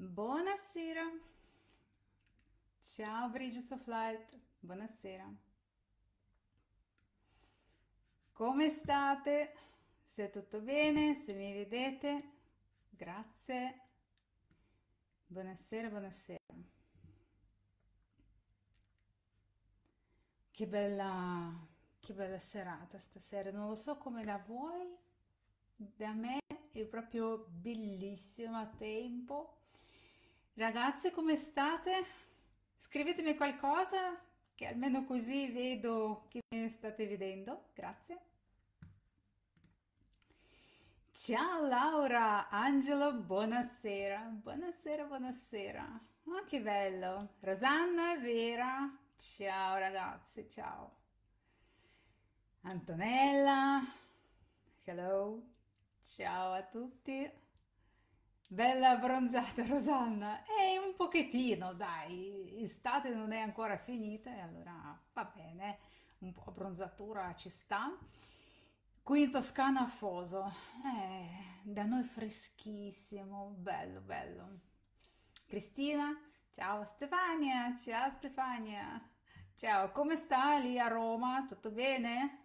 Buonasera, ciao Bridges of Light, buonasera. Come state? Se tutto bene, se mi vedete? Grazie. Buonasera, buonasera. Che bella, che bella serata stasera. Non lo so come da voi, da me è proprio bellissimo a tempo. Ragazze, come state? Scrivetemi qualcosa, che almeno così vedo che mi state vedendo. Grazie. Ciao Laura, Angelo, buonasera. Buonasera, buonasera. Ah, che bello. Rosanna e Vera. Ciao ragazzi, ciao. Antonella, hello. Ciao a tutti. Bella abbronzata Rosanna, è un pochettino, dai, estate non è ancora finita e allora va bene, un po' abbronzatura ci sta. Qui in Toscana afoso, da noi freschissimo, bello, bello. Cristina, ciao Stefania, ciao Stefania, ciao, come sta lì a Roma? Tutto bene?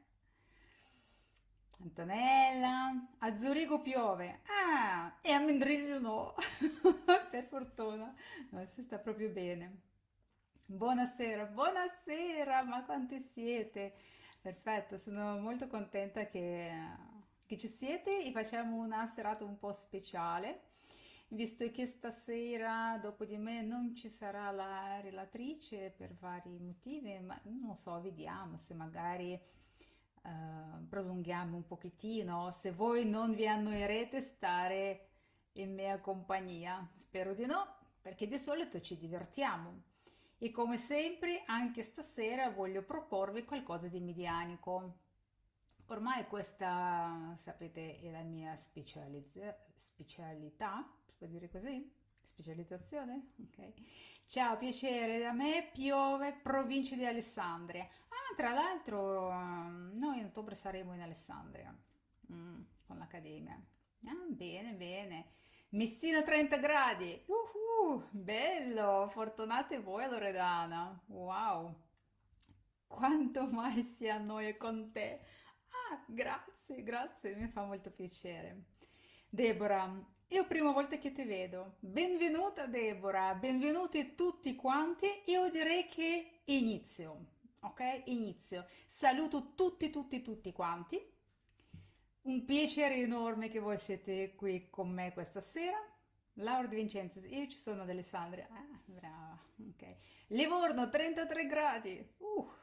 Antonella, a Zurigo piove. Ah, e a Mendrisio no. Per fortuna. No, si sta proprio bene. Buonasera, buonasera, ma quanti siete? Perfetto, sono molto contenta che ci siete e facciamo una serata un po' speciale, visto che stasera dopo di me non ci sarà la relatrice per vari motivi, ma non so, vediamo se magari prolunghiamo un pochettino, se voi non vi annoierete stare in mia compagnia. Spero di no, perché di solito ci divertiamo. E come sempre, anche stasera voglio proporvi qualcosa di medianico. Ormai questa, sapete, è la mia specialità, si può dire così? Specializzazione? Ok. Ciao, piacere, da me piove, provincia di Alessandria. Ah, tra l'altro, noi in ottobre saremo in Alessandria, con l'Accademia. Ah, bene, bene. Messina 30 gradi. Bello, fortunate voi, Loredana. Wow, quanto mai si annoia con te. Ah, grazie, grazie, mi fa molto piacere. Deborah, io prima volta che ti vedo. Benvenuta Deborah, benvenuti tutti quanti. Io direi che inizio, ok? Inizio. Saluto tutti, tutti, tutti quanti. Un piacere enorme che voi siete qui con me questa sera. Laura De Vincenzi, io ci sono ad Alessandria. Ah, brava, ok. Livorno, 33 gradi.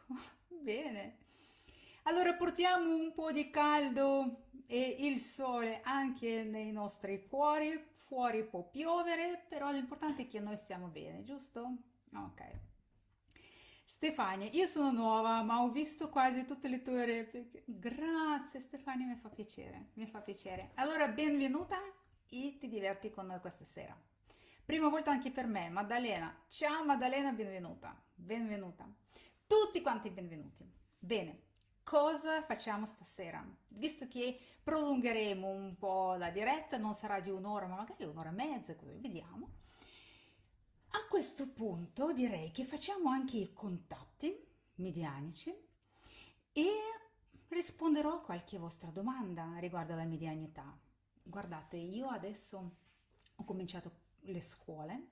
Bene. Allora portiamo un po' di caldo e il sole anche nei nostri cuori. Fuori può piovere, però l'importante è che noi stiamo bene, giusto? Ok. Stefania, io sono nuova, ma ho visto quasi tutte le tue repliche. Grazie Stefania, mi fa piacere, mi fa piacere. Allora, benvenuta e ti diverti con noi questa sera. Prima volta anche per me, Maddalena. Ciao Maddalena, benvenuta, benvenuta. Tutti quanti benvenuti. Bene, cosa facciamo stasera? Visto che prolungheremo un po' la diretta, non sarà di un'ora, ma magari un'ora e mezza, così vediamo. A questo punto direi che facciamo anche i contatti medianici e risponderò a qualche vostra domanda riguardo alla medianità. Guardate, io adesso ho cominciato le scuole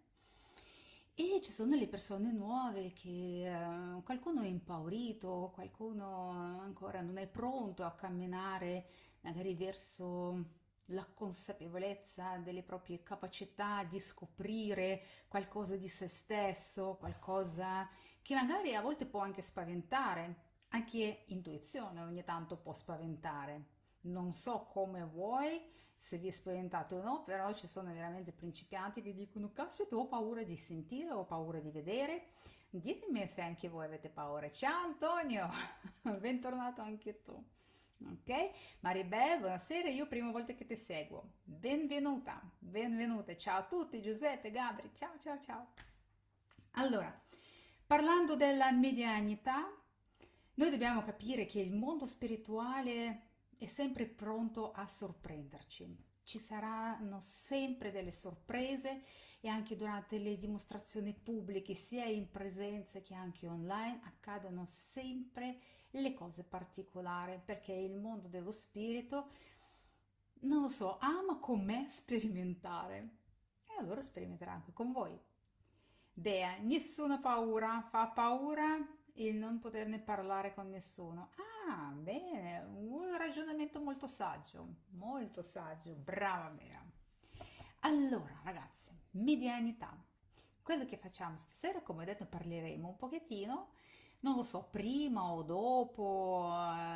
e ci sono le persone nuove che qualcuno è impaurito, qualcuno ancora non è pronto a camminare magari verso la consapevolezza delle proprie capacità di scoprire qualcosa di se stesso, qualcosa che magari a volte può anche spaventare, anche intuizione ogni tanto può spaventare. Non so come vuoi, se vi è spaventato o no, però ci sono veramente principianti che dicono, caspita, ho paura di sentire, ho paura di vedere. Ditemi se anche voi avete paura. Ciao Antonio, bentornato anche tu. Ok? Maribel, buonasera, io prima volta che ti seguo. Benvenuta, benvenute. Ciao a tutti, Giuseppe, Gabri, ciao, ciao, ciao. Allora, parlando della medianità, noi dobbiamo capire che il mondo spirituale è sempre pronto a sorprenderci. ci saranno sempre delle sorprese e anche durante le dimostrazioni pubbliche, sia in presenza che anche online, accadono sempre le cose particolari, perché il mondo dello spirito, non lo so, ama con me sperimentare. E allora sperimenterà anche con voi. Dea, nessuna paura, fa paura il non poterne parlare con nessuno. Ah, bene, un ragionamento molto saggio, brava Bea. Allora, ragazzi, medianità. Quello che facciamo stasera, come ho detto, parleremo un pochettino, non lo so, prima o dopo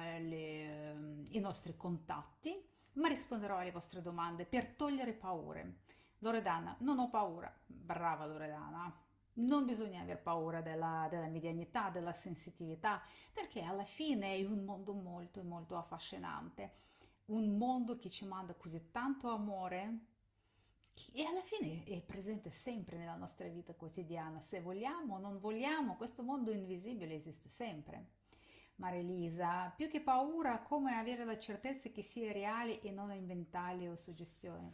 i nostri contatti, ma risponderò alle vostre domande per togliere paure. Loredana, non ho paura. Brava Loredana. Non bisogna aver paura della medianità, della sensitività, perché alla fine è un mondo molto, molto affascinante. Un mondo che ci manda così tanto amore e alla fine è presente sempre nella nostra vita quotidiana. Se vogliamo o non vogliamo, questo mondo invisibile esiste sempre. Marilisa, più che paura, come avere la certezza che sia reale e non inventale o suggestione.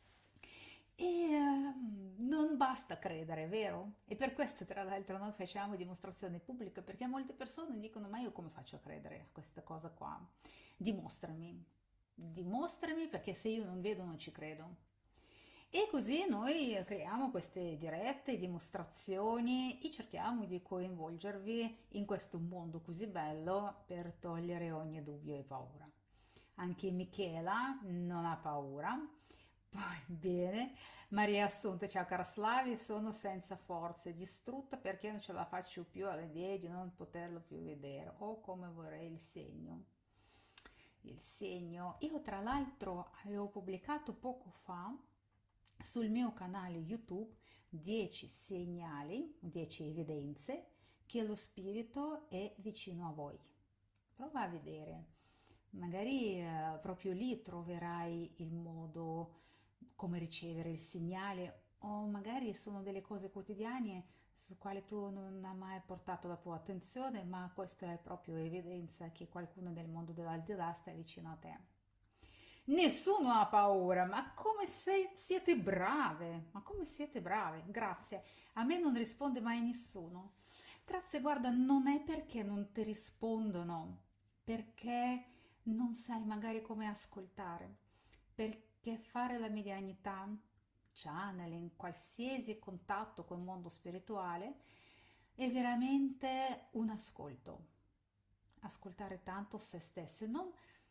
Non basta credere, vero? E per questo, tra l'altro, noi facciamo dimostrazioni pubbliche perché molte persone dicono: Ma io come faccio a credere a questa cosa qua? Dimostrami, dimostrami perché se io non vedo non ci credo. E così noi creiamo queste dirette dimostrazioni e cerchiamo di coinvolgervi in questo mondo così bello per togliere ogni dubbio e paura. Anche Michela non ha paura. Poi bene, Maria Assunta, ciao cara Slavi, sono senza forze, distrutta perché non ce la faccio più all'idea di non poterlo più vedere. Oh, come vorrei il segno. Il segno. Io tra l'altro avevo pubblicato poco fa sul mio canale YouTube 10 segnali, 10 evidenze che lo spirito è vicino a voi. Prova a vedere, magari proprio lì troverai il modo come ricevere il segnale o magari sono delle cose quotidiane su quali tu non hai mai portato la tua attenzione, ma questa è proprio evidenza che qualcuno del mondo dell'aldilà sta vicino a te. Nessuno ha paura, ma come siete brave, ma come siete brave, grazie. A me non risponde mai nessuno. Grazie, guarda, non è perché non ti rispondono, perché non sai magari come ascoltare, perché fare la medianità, channeling, qualsiasi contatto col mondo spirituale è veramente un ascolto. Ascoltare tanto se stessi, non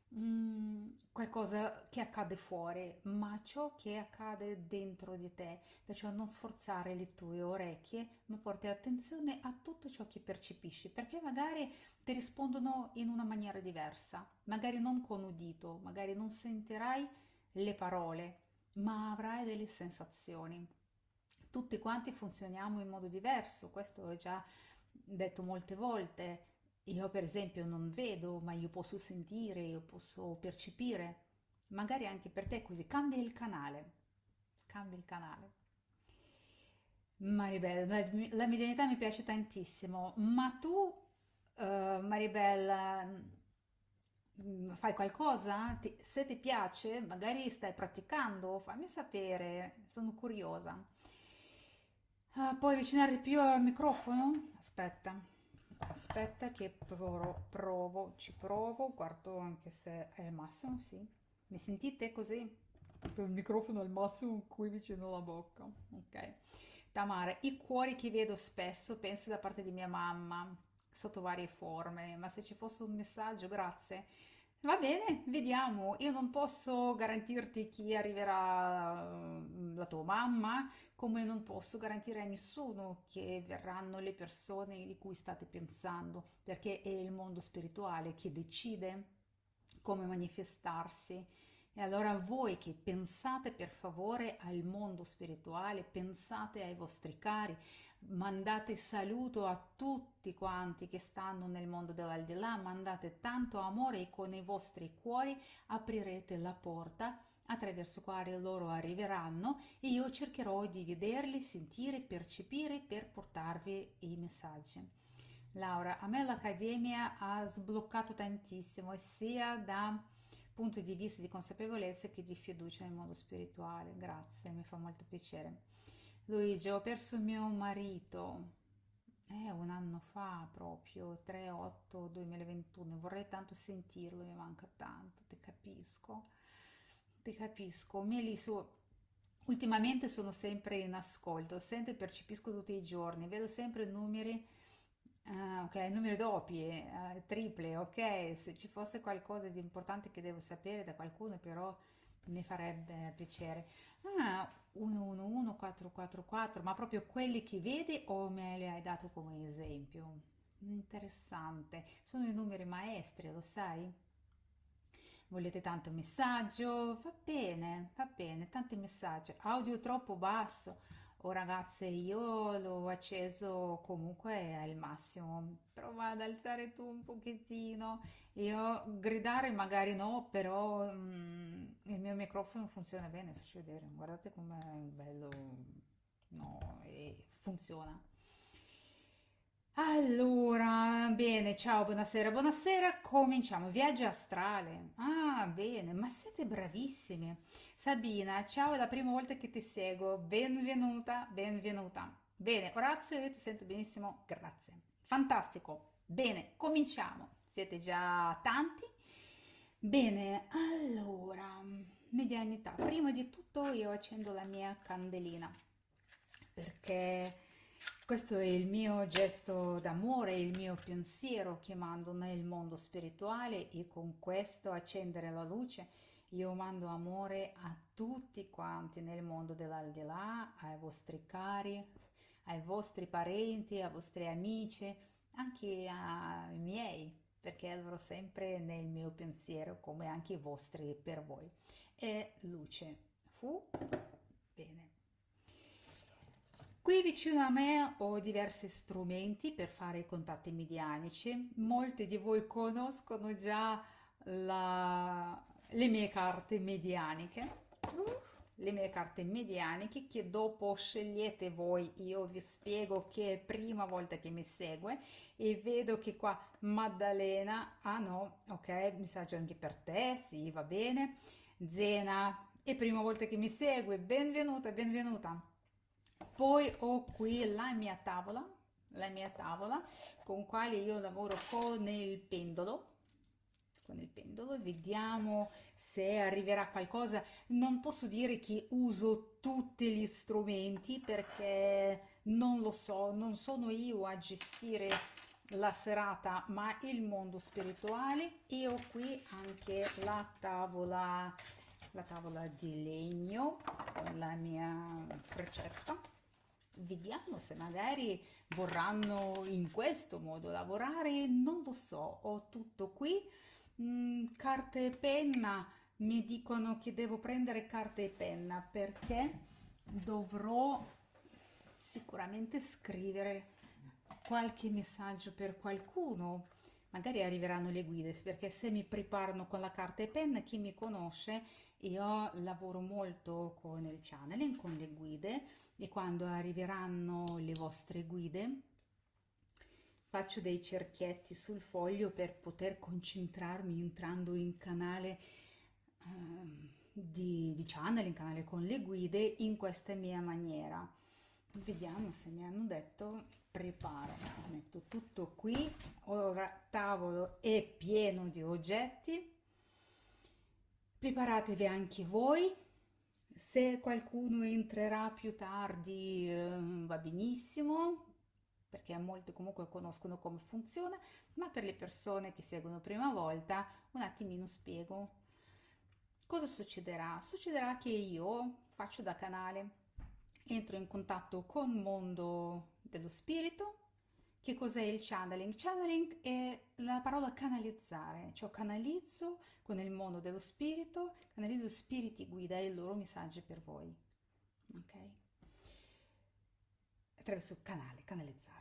qualcosa che accade fuori, ma ciò che accade dentro di te. Perciò non sforzare le tue orecchie, ma porti attenzione a tutto ciò che percepisci, perché magari ti rispondono in una maniera diversa, magari non con udito, magari non sentirai le parole, ma avrai delle sensazioni. Tutti quanti funzioniamo in modo diverso, questo ho già detto molte volte. Io per esempio non vedo, ma io posso sentire, io posso percepire. Magari anche per te è così, cambia il canale, cambia il canale. Maribel, la medianità mi piace tantissimo, ma tu, Maribel, fai qualcosa? Se ti piace, magari stai praticando, fammi sapere, sono curiosa. Puoi avvicinarti più al microfono? Aspetta, aspetta che ci provo, guardo anche se è il massimo, sì. Mi sentite così? Proprio il microfono al massimo qui vicino alla bocca, ok. Tamara, i cuori che vedo spesso, penso da parte di mia mamma, sotto varie forme, ma se ci fosse un messaggio, grazie. Va bene, vediamo. Io non posso garantirti chi arriverà, la tua mamma, come non posso garantire a nessuno che verranno le persone di cui state pensando, perché è il mondo spirituale che decide come manifestarsi. E allora voi che pensate per favore al mondo spirituale, pensate ai vostri cari, mandate saluto a tutti quanti che stanno nel mondo dell'aldilà, mandate tanto amore e con i vostri cuori aprirete la porta attraverso quale loro arriveranno e io cercherò di vederli, sentire, percepire per portarvi i messaggi. Laura, a me l'Accademia ha sbloccato tantissimo, sia da punto di vista di consapevolezza che di fiducia nel mondo spirituale. Grazie, mi fa molto piacere. Luigi, ho perso mio marito un anno fa proprio, 3/8/2021. Vorrei tanto sentirlo, mi manca tanto, ti capisco, ti capisco. Ultimamente sono sempre in ascolto, sento e percepisco tutti i giorni, vedo sempre numeri. Ah, ok, numeri doppi, triple, ok, se ci fosse qualcosa di importante che devo sapere da qualcuno, però mi farebbe piacere. Ah, 111-444, ma proprio quelli che vedi o me li hai dato come esempio? Interessante, sono i numeri maestri, lo sai? Volete tanto messaggio? Va bene, tanti messaggi. Audio troppo basso. Oh ragazze, io l'ho acceso comunque al massimo. Prova ad alzare tu un pochettino. Io gridare magari no, però il mio microfono funziona bene. Faccio vedere, guardate com'è bello. No, e funziona. Allora, bene, ciao, buonasera, buonasera, cominciamo. Viaggio astrale. Ah, bene, ma siete bravissimi. Sabina, ciao, è la prima volta che ti seguo. Benvenuta, benvenuta. Bene, Orazio, io ti sento benissimo, grazie. Fantastico. Bene, cominciamo. Siete già tanti? Bene, allora, medianità. Prima di tutto io accendo la mia candelina perché questo è il mio gesto d'amore, il mio pensiero che mando nel mondo spirituale e con questo accendere la luce io mando amore a tutti quanti nel mondo dell'aldilà, ai vostri cari, ai vostri parenti, ai vostri amici, anche ai miei, perché loro sempre nel mio pensiero, come anche i vostri per voi. E luce. Fu bene. Qui vicino a me ho diversi strumenti per fare i contatti medianici. Molti di voi conoscono già le mie carte medianiche. Le mie carte medianiche che dopo scegliete voi, io vi spiego che è prima volta che mi segue e vedo che qua Maddalena, ah no, ok, messaggio anche per te, sì, va bene. Zena, è prima volta che mi segue, benvenuta, benvenuta. Poi ho qui la mia tavola con quale io lavoro con il pendolo, vediamo se arriverà qualcosa. Non posso dire che uso tutti gli strumenti perché non lo so, non sono io a gestire la serata, ma il mondo spirituale. E ho qui anche la tavola di legno con la mia freccetta. Vediamo se magari vorranno in questo modo lavorare, non lo so, ho tutto qui. Carta e penna, mi dicono che devo prendere carta e penna perché dovrò sicuramente scrivere qualche messaggio per qualcuno. Magari arriveranno le guide, perché se mi preparano con la carta e penna, chi mi conosce, io lavoro molto con il channeling, con le guide, e quando arriveranno le vostre guide, faccio dei cerchietti sul foglio per poter concentrarmi entrando in canale di channeling, canale con le guide, in questa mia maniera. Vediamo se mi hanno detto preparo, metto tutto qui, ora tavolo è pieno di oggetti, preparatevi anche voi, se qualcuno entrerà più tardi va benissimo, perché a molti comunque conoscono come funziona, ma per le persone che seguono prima volta un attimino spiego. Cosa succederà? Succederà che io faccio da canale, entro in contatto con il mondo dello spirito. Che cos'è il channeling? Channeling è la parola canalizzare, cioè canalizzo con il mondo dello spirito, canalizzo spiriti guida e i loro messaggi per voi. Ok? Attraverso il canale, canalizzare.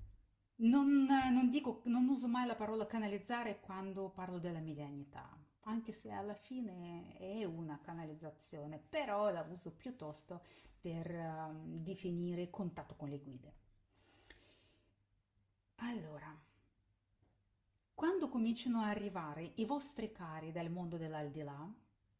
Non uso mai la parola canalizzare quando parlo della medianità, anche se alla fine è una canalizzazione, però la uso piuttosto per definire contatto con le guide. Allora, Quando cominciano a arrivare i vostri cari dal mondo dell'aldilà,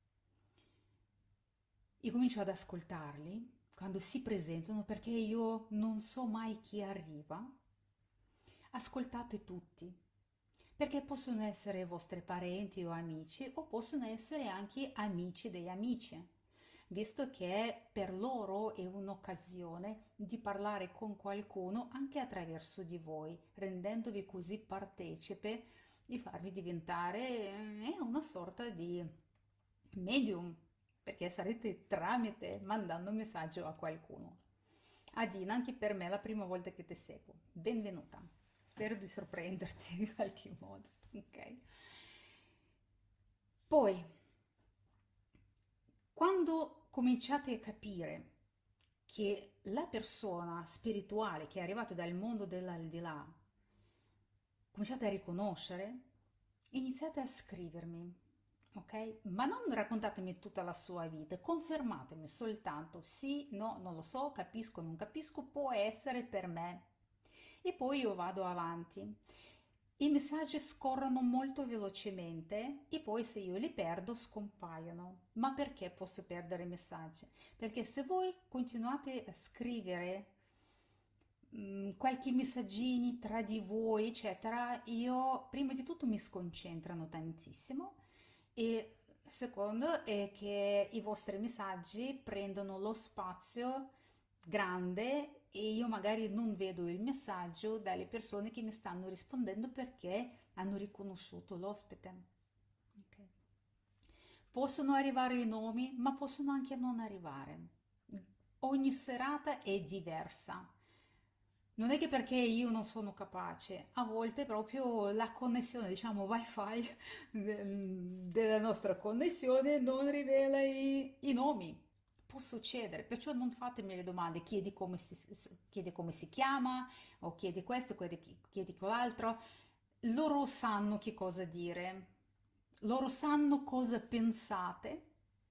io comincio ad ascoltarli quando si presentano perché io non so mai chi arriva. Ascoltate tutti, perché possono essere vostri parenti o amici o possono essere anche amici degli amici, visto che per loro è un'occasione di parlare con qualcuno anche attraverso di voi, rendendovi così partecipe di farvi diventare una sorta di medium, perché sarete tramite mandando un messaggio a qualcuno. Adina, anche per me è la prima volta che ti seguo. Benvenuta. Spero di sorprenderti in qualche modo. Ok. Poi, quando cominciate a capire che la persona spirituale che è arrivata dal mondo dell'aldilà, cominciate a riconoscere, iniziate a scrivermi, ok? Ma non raccontatemi tutta la sua vita, confermatemi soltanto sì, no, non lo so, capisco, non capisco, può essere per me. E poi io vado avanti. I messaggi scorrono molto velocemente e poi se io li perdo scompaiono. Ma perché posso perdere i messaggi? Perché se voi continuate a scrivere qualche messaggini tra di voi, eccetera, io prima di tutto mi sconcentrano tantissimo e secondo è che i vostri messaggi prendono lo spazio grande e io magari non vedo il messaggio dalle persone che mi stanno rispondendo perché hanno riconosciuto l'ospite. Ok. Possono arrivare i nomi, ma possono anche non arrivare. Ogni serata è diversa. Non è che perché io non sono capace, a volte proprio la connessione, diciamo wifi della nostra connessione non rivela i nomi. Può succedere, perciò non fatemi le domande, chiedi come si chiama o chiedi questo, chiedi quell'altro. Loro sanno che cosa dire, loro sanno cosa pensate,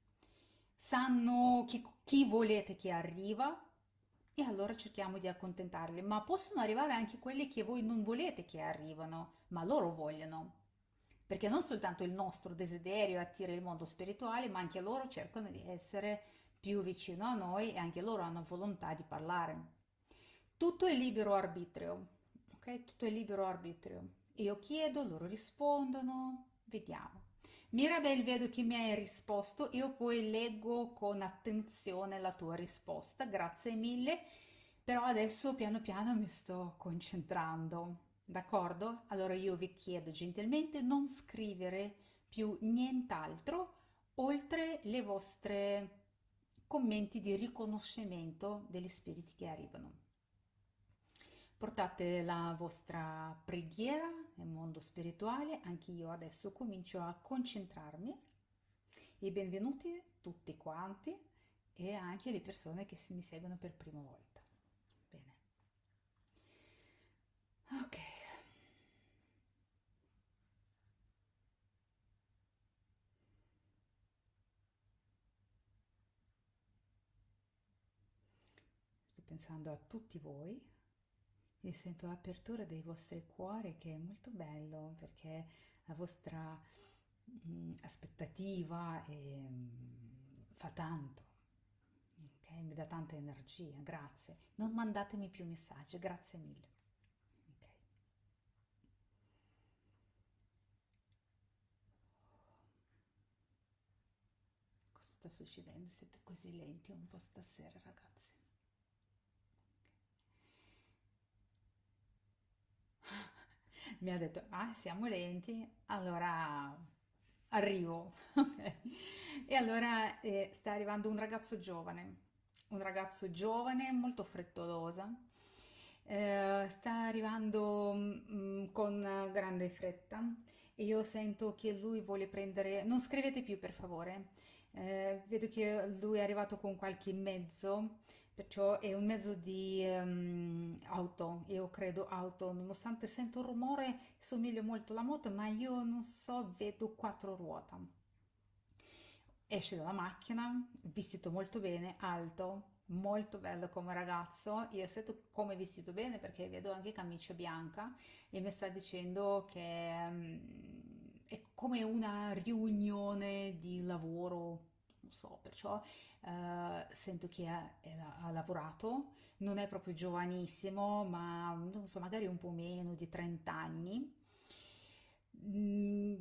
sanno chi volete che arriva e allora cerchiamo di accontentarli, ma possono arrivare anche quelli che voi non volete che arrivano, ma loro vogliono. Perché non soltanto il nostro desiderio attira il mondo spirituale, ma anche loro cercano di essere più vicino a noi e anche loro hanno volontà di parlare. Tutto è libero arbitrio, ok? Tutto è libero arbitrio. Io chiedo, loro rispondono, vediamo. Mirabel, vedo che mi hai risposto, io poi leggo con attenzione la tua risposta, grazie mille, però adesso piano piano mi sto concentrando, d'accordo? Allora io vi chiedo gentilmente non scrivere più nient'altro oltre le vostre commenti di riconoscimento degli spiriti che arrivano. Portate la vostra preghiera nel mondo spirituale, anche io adesso comincio a concentrarmi e benvenuti tutti quanti e anche le persone che mi seguono per prima volta. Bene. Ok. Sto pensando a tutti voi e sento l'apertura dei vostri cuori che è molto bello perché la vostra aspettativa fa tanto, ok? Mi dà tanta energia, grazie. Non mandatemi più messaggi, grazie mille. Ok. Cosa sta succedendo? Siete così lenti un po' stasera, ragazzi. Mi ha detto, ah, siamo lenti, allora arrivo. Ok. E allora sta arrivando un ragazzo giovane, molto frettolosa. Sta arrivando con grande fretta e io sento che lui vuole prendere... Non scrivete più, per favore. Vedo che lui è arrivato con qualche mezzo, perciò è un mezzo di auto, io credo auto, nonostante sento un rumore, somiglia molto alla moto, ma io non so, vedo quattro ruote. Esce dalla macchina, vestito molto bene, alto, molto bello come ragazzo. Io sento come è vestito bene perché vedo anche camicia bianca e mi sta dicendo che è come una riunione di lavoro, non so, perciò sento che ha lavorato, non è proprio giovanissimo, ma non so, magari un po' meno di 30 anni. Mm,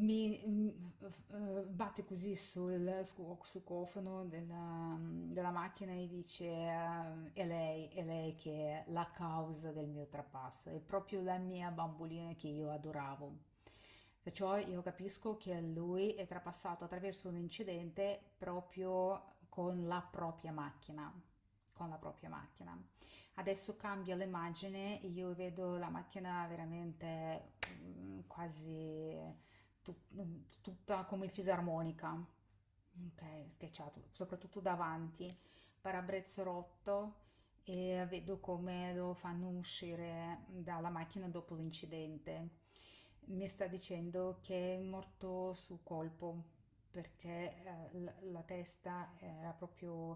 batte così sul cofano della macchina e dice è lei che è la causa del mio trapasso, è proprio la mia bambolina che io adoravo. Perciò io capisco che lui è trapassato attraverso un incidente proprio con la propria macchina, con la propria macchina. Adesso cambia l'immagine, io vedo la macchina veramente quasi tutta come fisarmonica, ok, schiacciato, soprattutto davanti, parabrezza rotto e vedo come lo fanno uscire dalla macchina dopo l'incidente. Mi sta dicendo che è morto sul colpo perché la testa era proprio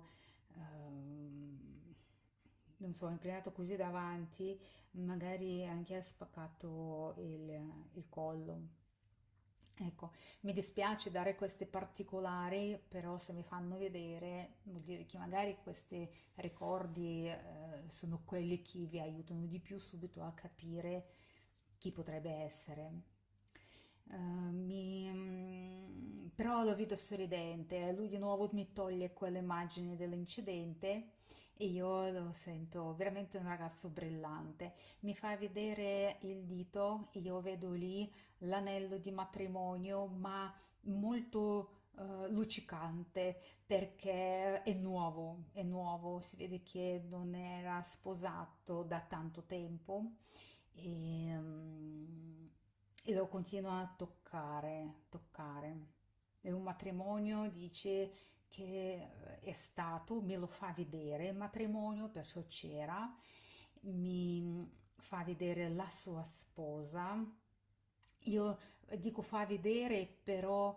non so, inclinato così davanti, magari anche ha spaccato il collo. Ecco, mi dispiace dare questi particolari, però se mi fanno vedere vuol dire che magari questi ricordi sono quelli che vi aiutano di più subito a capire chi potrebbe essere. Però lo vedo sorridente, lui di nuovo mi toglie quell'immagine dell'incidente e io lo sento veramente un ragazzo brillante. Mi fa vedere il dito, io vedo lì l'anello di matrimonio, ma molto luccicante perché è nuovo, si vede che non era sposato da tanto tempo e, e lo continua a toccare. È un matrimonio, dice che è stato, me lo fa vedere il matrimonio, perciò c'era, mi fa vedere la sua sposa. Io dico fa vedere, però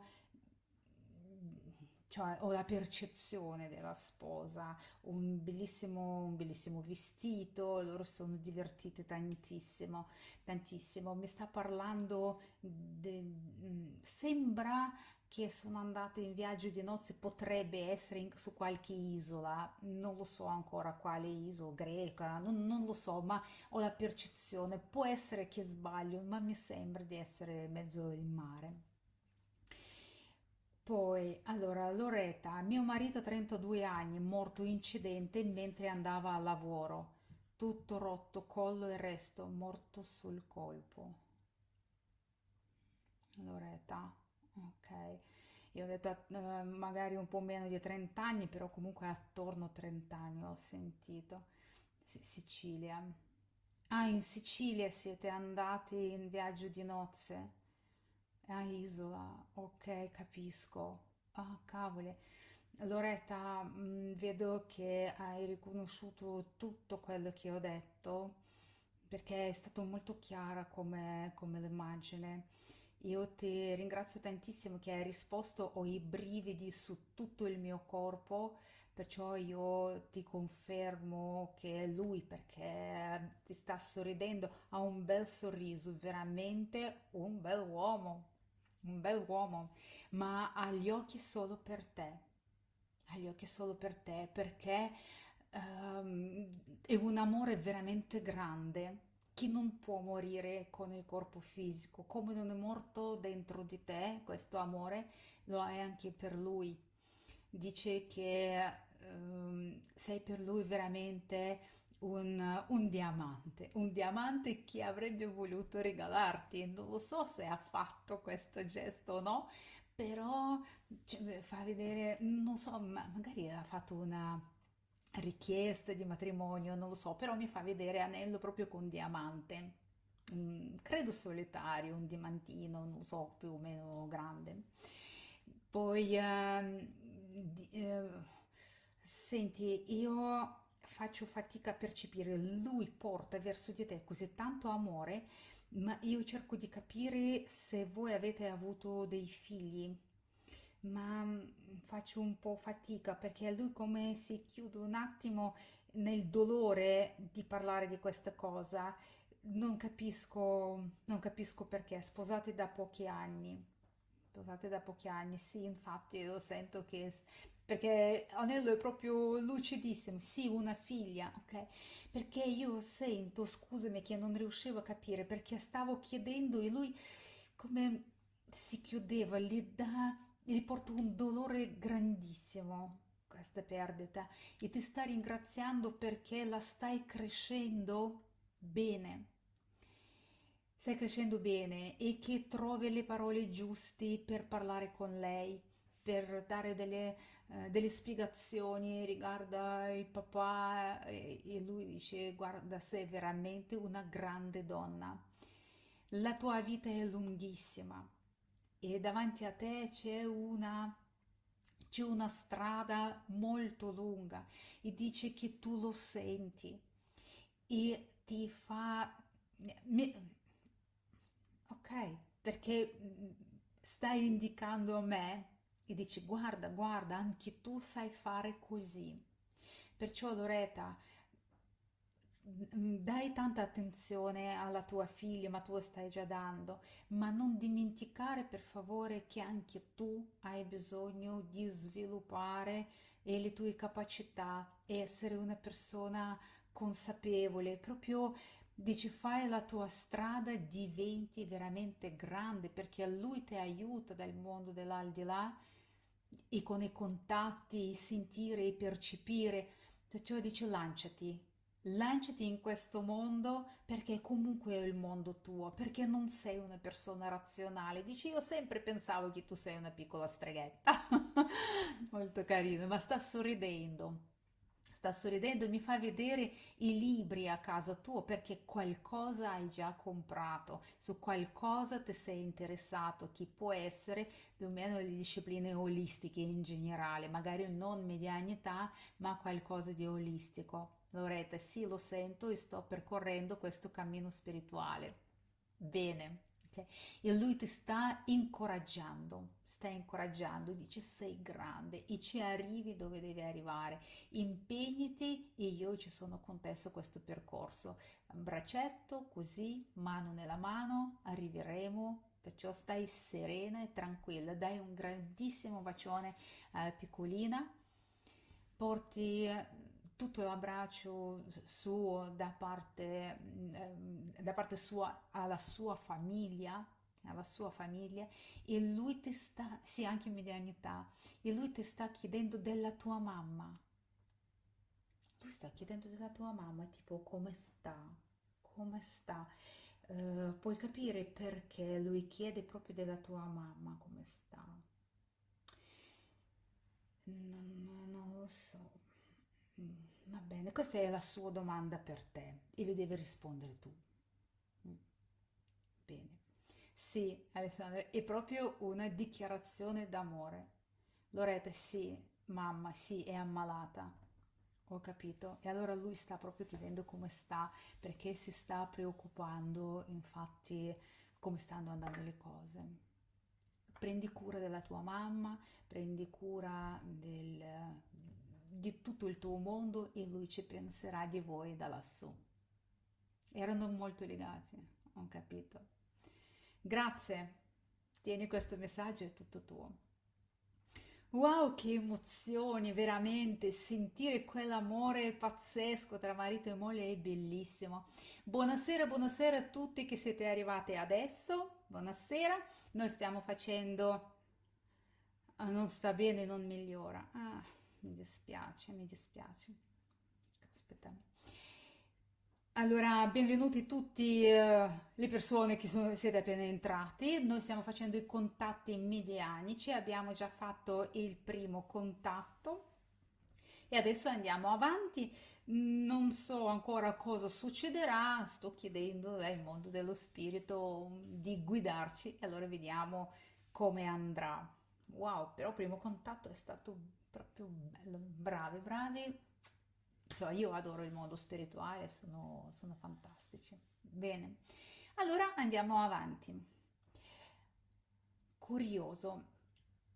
cioè, ho la percezione della sposa, un bellissimo vestito, loro sono divertite tantissimo, tantissimo. Mi sta parlando, sembra che sono andate in viaggio di nozze, potrebbe essere su qualche isola, non lo so ancora quale isola, greca, non lo so, ma ho la percezione, può essere che sbaglio, ma mi sembra di essere in mezzo al mare. Poi, allora, Loretta, mio marito 32 anni, morto in incidente mentre andava al lavoro, tutto rotto, collo e resto, morto sul colpo. Loretta, ok. Io ho detto magari un po' meno di 30 anni, però comunque attorno a 30 anni ho sentito. Sicilia. Ah, in Sicilia siete andati in viaggio di nozze? A Isola, ok, capisco. Ah, cavoli. Loretta, vedo che hai riconosciuto tutto quello che ho detto, perché è stato molto chiara come l'immagine. Io ti ringrazio tantissimo che hai risposto, ho i brividi su tutto il mio corpo, perciò io ti confermo che è lui, perché ti sta sorridendo, ha un bel sorriso, veramente un bel uomo, ma ha gli occhi solo per te, ha gli occhi solo per te, perché è un amore veramente grande che non può morire con il corpo fisico, come non è morto dentro di te questo amore, lo è anche per lui. Dice che sei per lui veramente un diamante che avrebbe voluto regalarti. Non lo so se ha fatto questo gesto o no, però cioè, fa vedere, non so, magari ha fatto una richiesta di matrimonio, non lo so, però mi fa vedere anello proprio con diamante. Credo solitario, un diamantino, non so, più o meno grande. Poi, senti, io faccio fatica a percepire, lui porta verso di te così tanto amore, ma io cerco di capire se voi avete avuto dei figli. ma faccio un po' fatica perché lui come si chiude un attimo nel dolore di parlare di questa cosa. Non capisco perché. Sposati da pochi anni, sì, infatti lo sento perché Anello è proprio lucidissimo, sì, una figlia, ok? Perché io sento, scusami, che non riuscivo a capire perché stavo chiedendo e lui come si chiudeva, gli porta un dolore grandissimo questa perdita e ti sta ringraziando perché la stai crescendo bene. Stai crescendo bene e che trovi le parole giuste per parlare con lei, per dare delle spiegazioni riguardo il papà e lui dice guarda sei veramente una grande donna, la tua vita è lunghissima e davanti a te c'è una strada molto lunga e dice che tu lo senti e ti fa... mi- ok, perché stai indicando a me e dici guarda, guarda, anche tu sai fare così. Perciò Loretta, dai tanta attenzione alla tua figlia, ma tu lo stai già dando, ma non dimenticare per favore che anche tu hai bisogno di sviluppare le tue capacità e essere una persona consapevole, proprio dici fai la tua strada, diventi veramente grande perché lui ti aiuta dal mondo dell'aldilà e con i contatti, sentire e percepire. Perciò dice lanciati in questo mondo perché comunque è il mondo tuo, perché non sei una persona razionale. Dici, io sempre pensavo che tu sei una piccola streghetta. Molto carino, ma sta sorridendo. Sta sorridendo e mi fa vedere i libri a casa tua perché qualcosa hai già comprato, su qualcosa ti sei interessato, che può essere più o meno le discipline olistiche in generale, magari non medianità, ma qualcosa di olistico. Loretta, sì, lo sento e sto percorrendo questo cammino spirituale. Bene, ok? E lui ti sta incoraggiando, dice sei grande e ci arrivi dove devi arrivare, impegnati e io ci sono con te su questo percorso. Un braccetto, così, mano nella mano, arriveremo. Perciò stai serena e tranquilla, dai un grandissimo bacione a piccolina, porti tutto l'abbraccio suo da parte sua alla sua famiglia e lui ti sta, sì anche in medianità, e lui ti sta chiedendo della tua mamma. Lui sta chiedendo della tua mamma, tipo come sta, come sta. Puoi capire perché lui chiede proprio della tua mamma come sta. Non lo so. Mm, Va bene, questa è la sua domanda per te e lui deve rispondere tu. Mm, Bene. Sì, Alessandra, è proprio una dichiarazione d'amore. Loretta, sì, mamma, sì, è ammalata. Ho capito. E allora lui sta proprio chiedendo come sta, perché si sta preoccupando, infatti, come stanno andando le cose. Prendi cura della tua mamma, prendi cura di tutto il tuo mondo e lui ci penserà di voi da lassù. Erano molto legati, ho capito. Grazie, tieni questo messaggio, è tutto tuo. Wow, che emozioni, veramente, sentire quell'amore pazzesco tra marito e moglie è bellissimo. Buonasera, buonasera a tutti che siete arrivati adesso. Buonasera, noi stiamo facendo... Ah, non sta bene, non migliora. Ah, mi dispiace, mi dispiace. Aspetta. Allora, benvenuti tutti le persone che siete appena entrati. Noi stiamo facendo i contatti medianici, abbiamo già fatto il primo contatto e adesso andiamo avanti. Non so ancora cosa succederà, sto chiedendo al mondo dello spirito di guidarci e allora vediamo come andrà. Wow, però il primo contatto è stato proprio bello, bravi, bravi. Cioè, io adoro il mondo spirituale, sono fantastici. Bene, allora andiamo avanti. Curioso.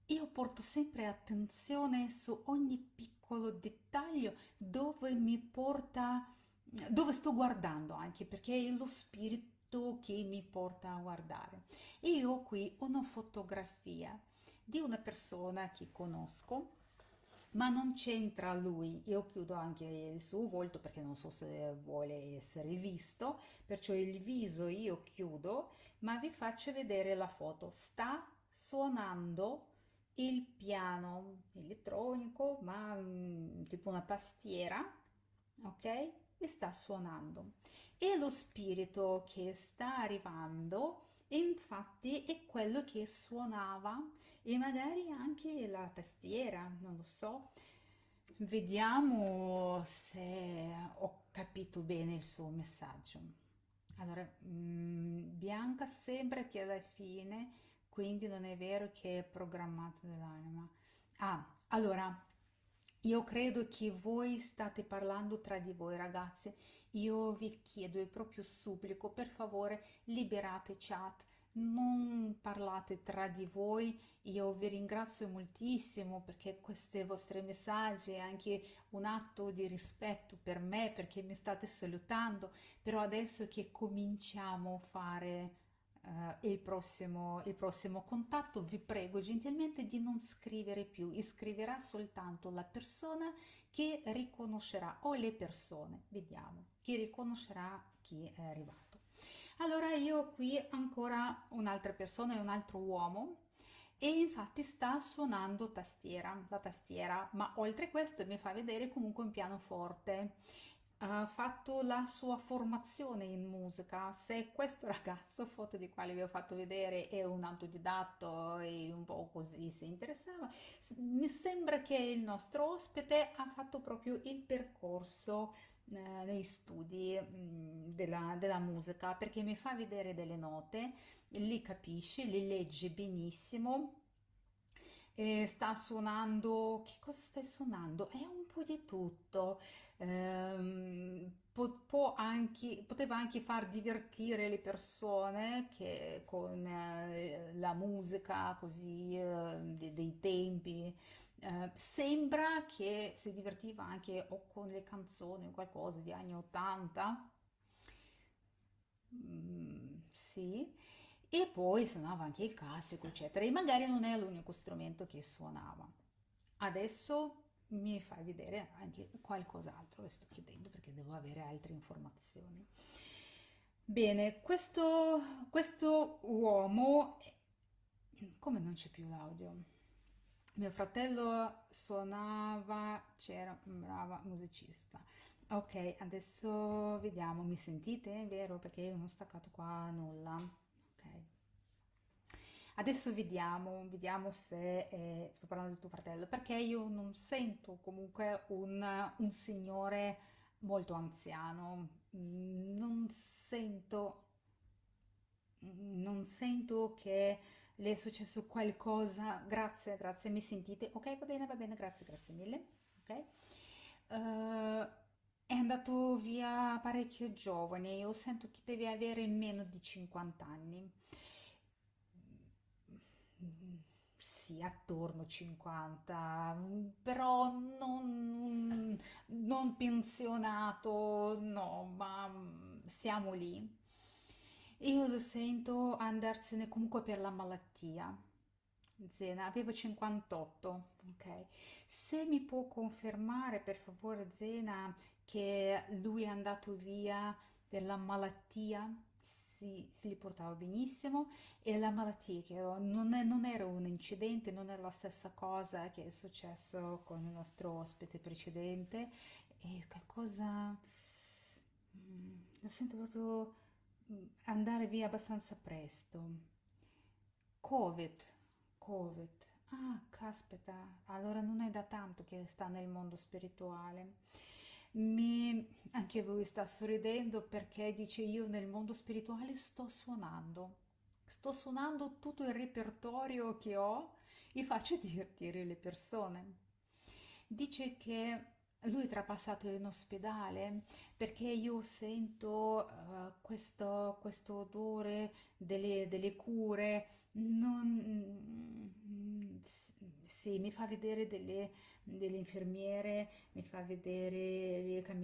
io porto sempre attenzione su ogni piccolo dettaglio dove mi porta, dove sto guardando anche, perché è lo spirito che mi porta a guardare. E io ho qui una fotografia di una persona che conosco, ma non c'entra lui. Io chiudo anche il suo volto perché non so se vuole essere visto, perciò il viso io chiudo, ma vi faccio vedere la foto. Sta suonando il piano elettronico, ma tipo una tastiera, ok? E sta suonando. E lo spirito che sta arrivando, infatti, è quello che suonava e magari anche la tastiera, non lo so. Vediamo se ho capito bene il suo messaggio. Allora, Bianca sembra che alla fine, quindi non è vero che è programmato dall'anima. Ah, allora, io credo che voi state parlando tra di voi, ragazzi. Io vi chiedo e proprio supplico, per favore, liberate chat, non parlate tra di voi. Io vi ringrazio moltissimo perché questi vostri messaggi è anche un atto di rispetto per me, perché mi state salutando, però adesso che cominciamo a fare il prossimo contatto, vi prego gentilmente di non scrivere più, iscriverà soltanto la persona che riconoscerà o le persone, vediamo, chi riconoscerà chi è arrivato. Allora io ho qui ancora un'altra persona, è un altro uomo e infatti sta suonando la tastiera, ma oltre a questo mi fa vedere comunque un pianoforte. Ha fatto la sua formazione in musica. Se questo ragazzo, foto di quale vi ho fatto vedere, è un autodidatto e un po' così si interessava, mi sembra che il nostro ospite ha fatto proprio il percorso nei studi della musica, perché mi fa vedere delle note, li capisce, li legge benissimo. E sta suonando, che cosa stai suonando? È un po' di tutto. Poteva anche far divertire le persone che con la musica così dei tempi. Sembra che si divertiva anche o con le canzoni o qualcosa di anni 80. Sì, e poi suonava anche il classico, eccetera, e magari non è l'unico strumento che suonava. Adesso mi fai vedere anche qualcos'altro, lo sto chiedendo perché devo avere altre informazioni. Bene, questo uomo, come non c'è più l'audio? Mio fratello suonava, c'era un brava musicista. Ok, adesso vediamo, mi sentite? Vero? Perché io non ho staccato qua nulla. Ok. Adesso vediamo se sto parlando di tuo fratello, perché io non sento comunque un signore molto anziano. Non sento che le è successo qualcosa. Grazie, grazie, mi sentite? Ok, va bene, grazie, grazie mille. Ok. È andato via parecchio giovane, io sento che deve avere meno di 50 anni. Sì, attorno 50, però non pensionato, no, ma siamo lì. Io lo sento andarsene comunque per la malattia. Zena, avevo 58, ok. Se mi può confermare per favore, Zena, che lui è andato via per la malattia, sì, si li portava benissimo, e la malattia che non era un incidente, non è la stessa cosa che è successo con il nostro ospite precedente, è qualcosa, lo sento proprio andare via abbastanza presto. Covid, Covid. Ah, caspita, allora non è da tanto che sta nel mondo spirituale. Anche lui sta sorridendo perché dice io nel mondo spirituale sto suonando tutto il repertorio che ho e faccio divertire le persone. Dice che lui è trapassato in ospedale perché io sento questo odore delle cure, non, sì, mi fa vedere delle infermiere, mi fa vedere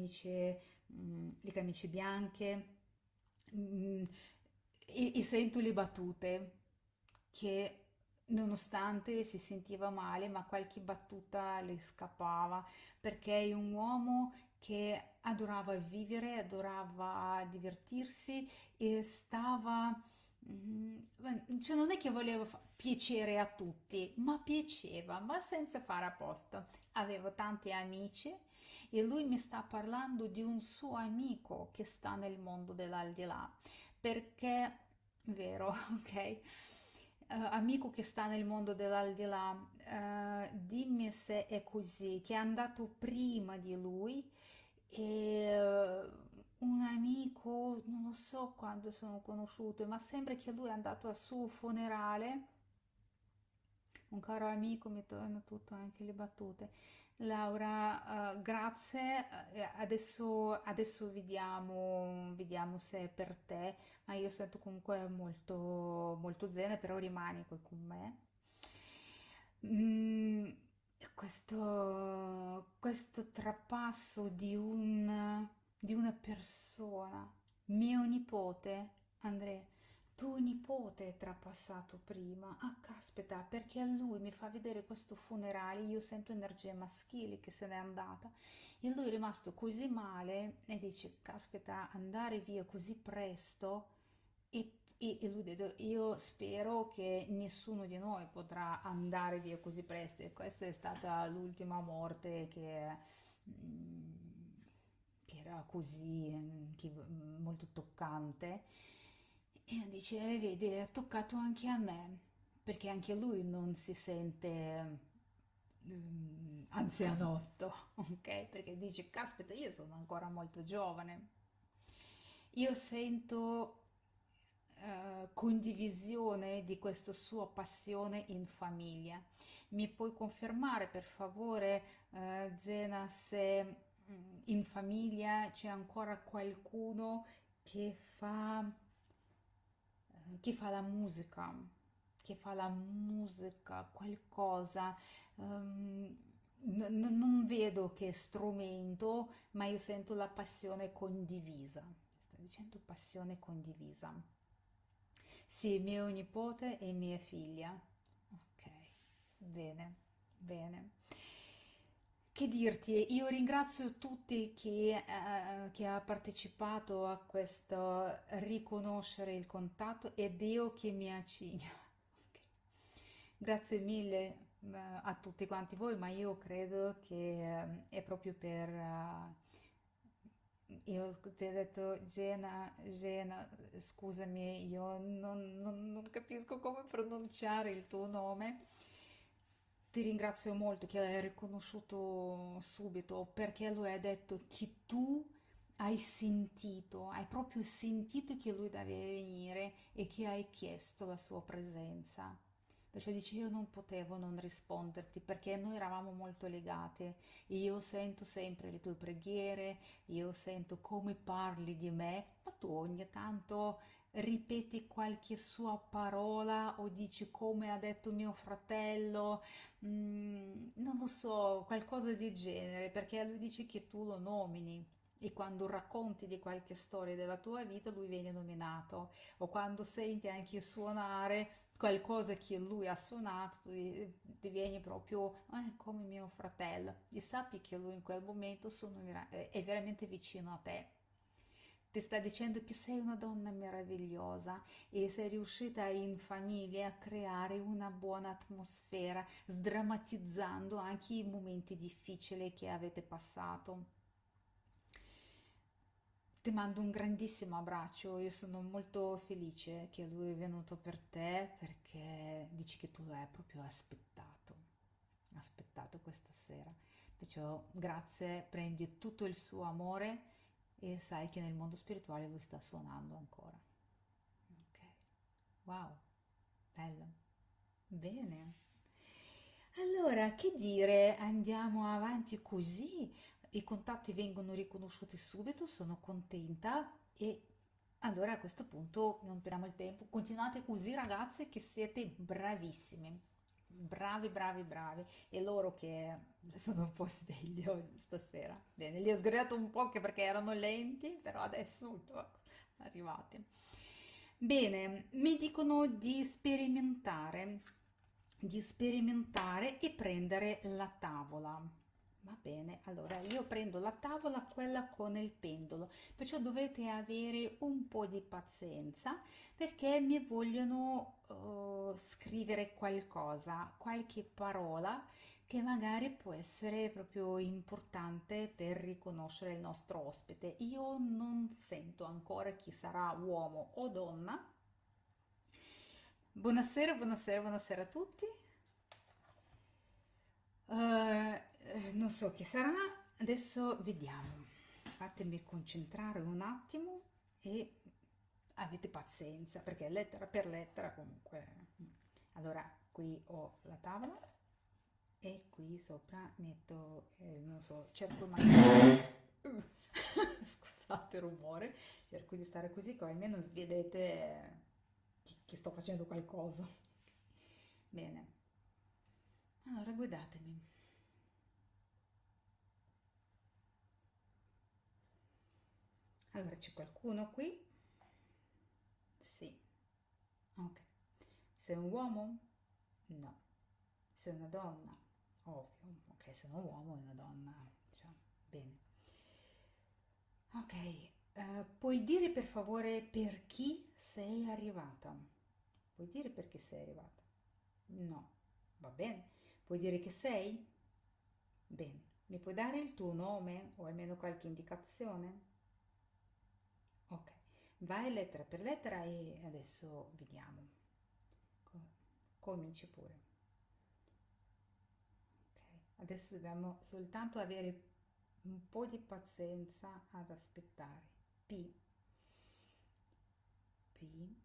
le camicie bianche, mm, e sento le battute che nonostante si sentiva male, ma qualche battuta le scappava, perché è un uomo che adorava vivere, adorava divertirsi e stava... cioè non è che voleva piacere a tutti, ma piaceva, ma senza fare apposta. Avevo tanti amici e lui mi sta parlando di un suo amico che sta nel mondo dell'aldilà, perché, vero, ok? Amico che sta nel mondo dell'aldilà, dimmi se è così, che è andato prima di lui e un amico, non lo so quando sono conosciute, ma sembra che lui è andato al suo funerale. Un caro amico, mi torna tutto, anche le battute. Laura, grazie. Adesso vediamo se è per te, ma io sento comunque molto, molto zen, però rimani qui con me. Mm, questo trapasso di una persona, mio nipote, Andrea, tuo nipote è trapassato prima. Ah, caspita, perché a lui mi fa vedere questo funerale, io sento energia maschile che se n'è andata. E lui è rimasto così male e dice, caspita, andare via così presto. E lui ha detto, io spero che nessuno di noi potrà andare via così presto. E questa è stata l'ultima morte mm, che era così, molto toccante. E dice, vedi, è toccato anche a me, perché anche lui non si sente anzianotto, ok? Perché dice, caspita, io sono ancora molto giovane. Io sento condivisione di questa sua passione in famiglia. Mi puoi confermare per favore, Zena, se in famiglia c'è ancora qualcuno che che fa la musica, che fa la musica, qualcosa. Non vedo che strumento, ma io sento la passione condivisa. Sta dicendo passione condivisa. Sì, mio nipote e mia figlia. Ok, bene, bene. Che dirti, io ringrazio tutti chi ha partecipato a questo riconoscere il contatto ed io che mi accingo. Ok. Grazie mille, a tutti quanti voi, ma io credo che è proprio io ti ho detto Gena, scusami, io non capisco come pronunciare il tuo nome. Ti ringrazio molto che l'hai riconosciuto subito perché lui ha detto che tu hai proprio sentito che lui deve venire e che hai chiesto la sua presenza. Perciò dice io non potevo non risponderti perché noi eravamo molto legati e io sento sempre le tue preghiere, io sento come parli di me, ma tu ogni tanto ripeti qualche sua parola o dici come ha detto mio fratello, non lo so, qualcosa di genere, perché lui dice che tu lo nomini. E quando racconti di qualche storia della tua vita, lui viene nominato. O quando senti anche suonare qualcosa che lui ha suonato, tu divieni proprio come mio fratello. E sappi che lui in quel momento è veramente vicino a te. Ti sta dicendo che sei una donna meravigliosa e sei riuscita in famiglia a creare una buona atmosfera, sdrammatizzando anche i momenti difficili che avete passato. Ti mando un grandissimo abbraccio, io sono molto felice che lui è venuto per te perché dici che tu lo hai proprio aspettato questa sera. Perciò grazie, prendi tutto il suo amore e sai che nel mondo spirituale lui sta suonando ancora. Ok, wow, bello. Bene. Allora, che dire, andiamo avanti così, i contatti vengono riconosciuti subito, sono contenta e allora a questo punto non perdiamo il tempo, continuate così ragazze che siete bravissime. Bravi, bravi, bravi. E loro che sono un po' sveglio stasera. Bene, li ho sgridato un po' anche perché erano lenti, però adesso ecco, arrivati. Bene, mi dicono di sperimentare e prendere la tavola. Va bene, allora io prendo la tavola, quella con il pendolo, perciò dovete avere un po' di pazienza perché mi vogliono scrivere qualcosa, qualche parola che magari può essere proprio importante per riconoscere il nostro ospite. Io non sento ancora chi sarà uomo o donna. Buonasera, buonasera, buonasera a tutti. Non so chi sarà, adesso vediamo. Fatemi concentrare un attimo e avete pazienza perché lettera per lettera comunque. Allora, qui ho la tavola e qui sopra metto, non so, cerco magari... Scusate il rumore, cerco di stare così che almeno vedete che sto facendo qualcosa. Bene, allora guidatemi. Allora, c'è qualcuno qui? Sì, ok. Sei un uomo? No. Sei una donna? Ovvio. Ok, sei un uomo e una donna. Cioè, bene. Ok, puoi dire per favore per chi sei arrivata? Puoi dire perché sei arrivata? No. Va bene. Puoi dire che sei? Bene. Mi puoi dare il tuo nome o almeno qualche indicazione? Ok. Vai lettera per lettera e adesso vediamo. Cominci pure. Ok. Adesso dobbiamo soltanto avere un po' di pazienza ad aspettare. P, P.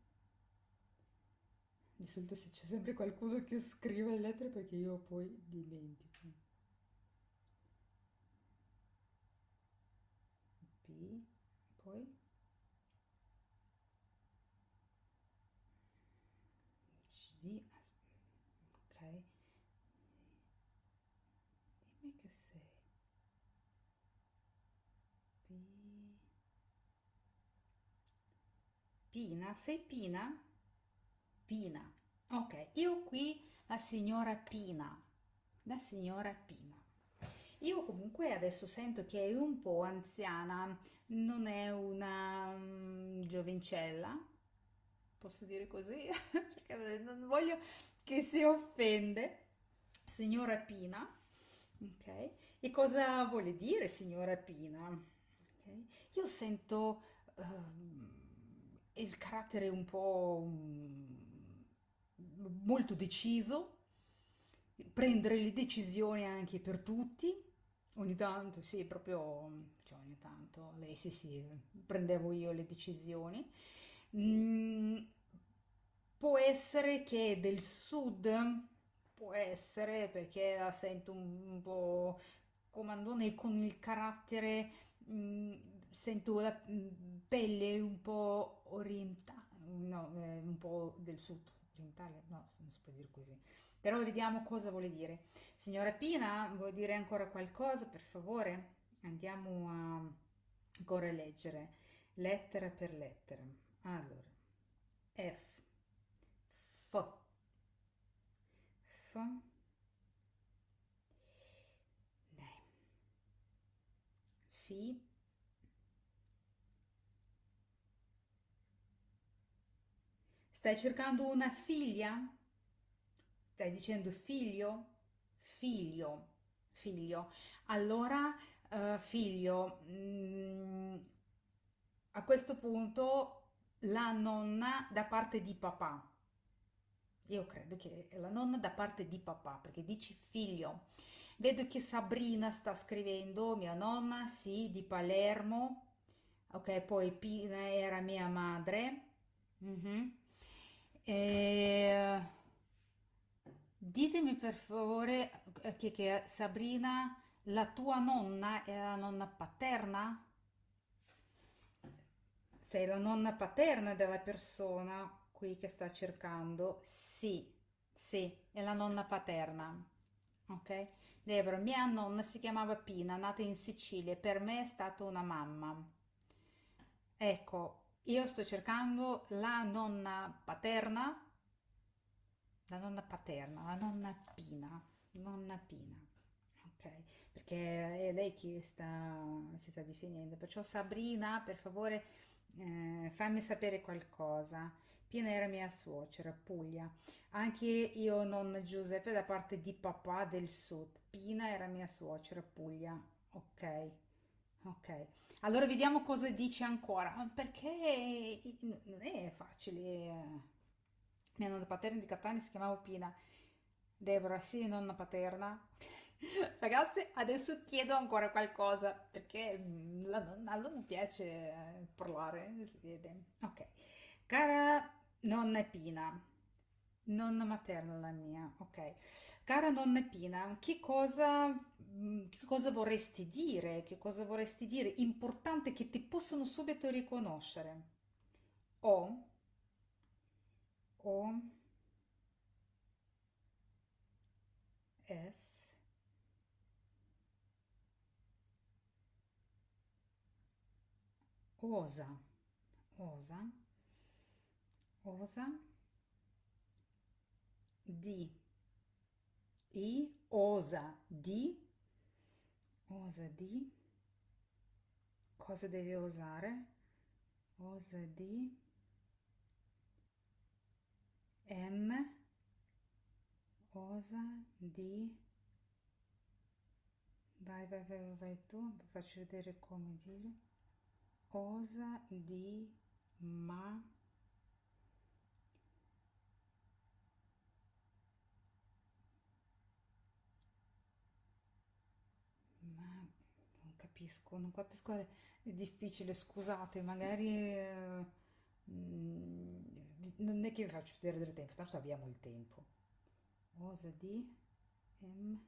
Di solito se c'è sempre qualcuno che scrive le lettere perché io poi dimentico. P, poi C, ok. Dimmi che sei. P, Pina, sei Pina? Pina. Ok, io qui la signora Pina. La signora Pina. Io comunque adesso sento che è un po' anziana, non è una giovincella, posso dire così, perché non voglio che si offende. Signora Pina, ok? E cosa vuole dire signora Pina? Ok? Io sento il carattere un po' molto deciso, prendere le decisioni anche per tutti. Ogni tanto, sì, proprio, cioè ogni tanto, lei sì, sì, prendevo io le decisioni. Mm, può essere che è del sud, può essere perché la sento un po' comandone con il carattere, mm, sento la pelle un po' orientale, no, un po' del sud, orientale, no, non si può dire così. Però vediamo cosa vuole dire. Signora Pina, vuoi dire ancora qualcosa, per favore? Andiamo a ancora leggere lettera per lettera. Allora, F, F, F, dai, Fi. Stai cercando una figlia? Stai dicendo figlio? Figlio, figlio. Allora, figlio, a questo punto la nonna da parte di papà. Io credo che è la nonna da parte di papà, perché dici figlio. Vedo che Sabrina sta scrivendo, mia nonna, sì, di Palermo. Ok, poi Pina era mia madre. Mhm. E... Ditemi per favore che Sabrina, la tua nonna è la nonna paterna? Sei la nonna paterna della persona qui che sta cercando? Sì. Sì, è la nonna paterna. Ok? Deborah, mia nonna si chiamava Pina, nata in Sicilia, e per me è stata una mamma. Ecco, io sto cercando la nonna paterna, la nonna paterna, la nonna Pina, ok? Perché è lei che si sta definendo. Perciò Sabrina, per favore, fammi sapere qualcosa. Pina era mia suocera, Puglia. Anche io, nonna Giuseppe, da parte di papà del sud. Pina era mia suocera, Puglia. Ok, ok. Allora vediamo cosa dice ancora. Perché non è facile. Mia nonna paterna di Catania si chiamava Pina. Deborah, sì, nonna paterna. Ragazzi, adesso chiedo ancora qualcosa perché la nonna non piace parlare, si vede. Ok. Cara nonna Pina, nonna materna la mia, ok. Cara nonna Pina, che cosa vorresti dire? Che cosa vorresti dire? Importante che ti possono subito riconoscere. O, o, S, osa, osa, osa, di, osa di, cosa devi osare? Osa di, M, osa di, vai tu, vi faccio vedere come dire. Osa di, ma, ma, non capisco, è difficile, scusate, magari non è che vi faccio perdere tempo, tanto abbiamo il tempo. Osa di, M,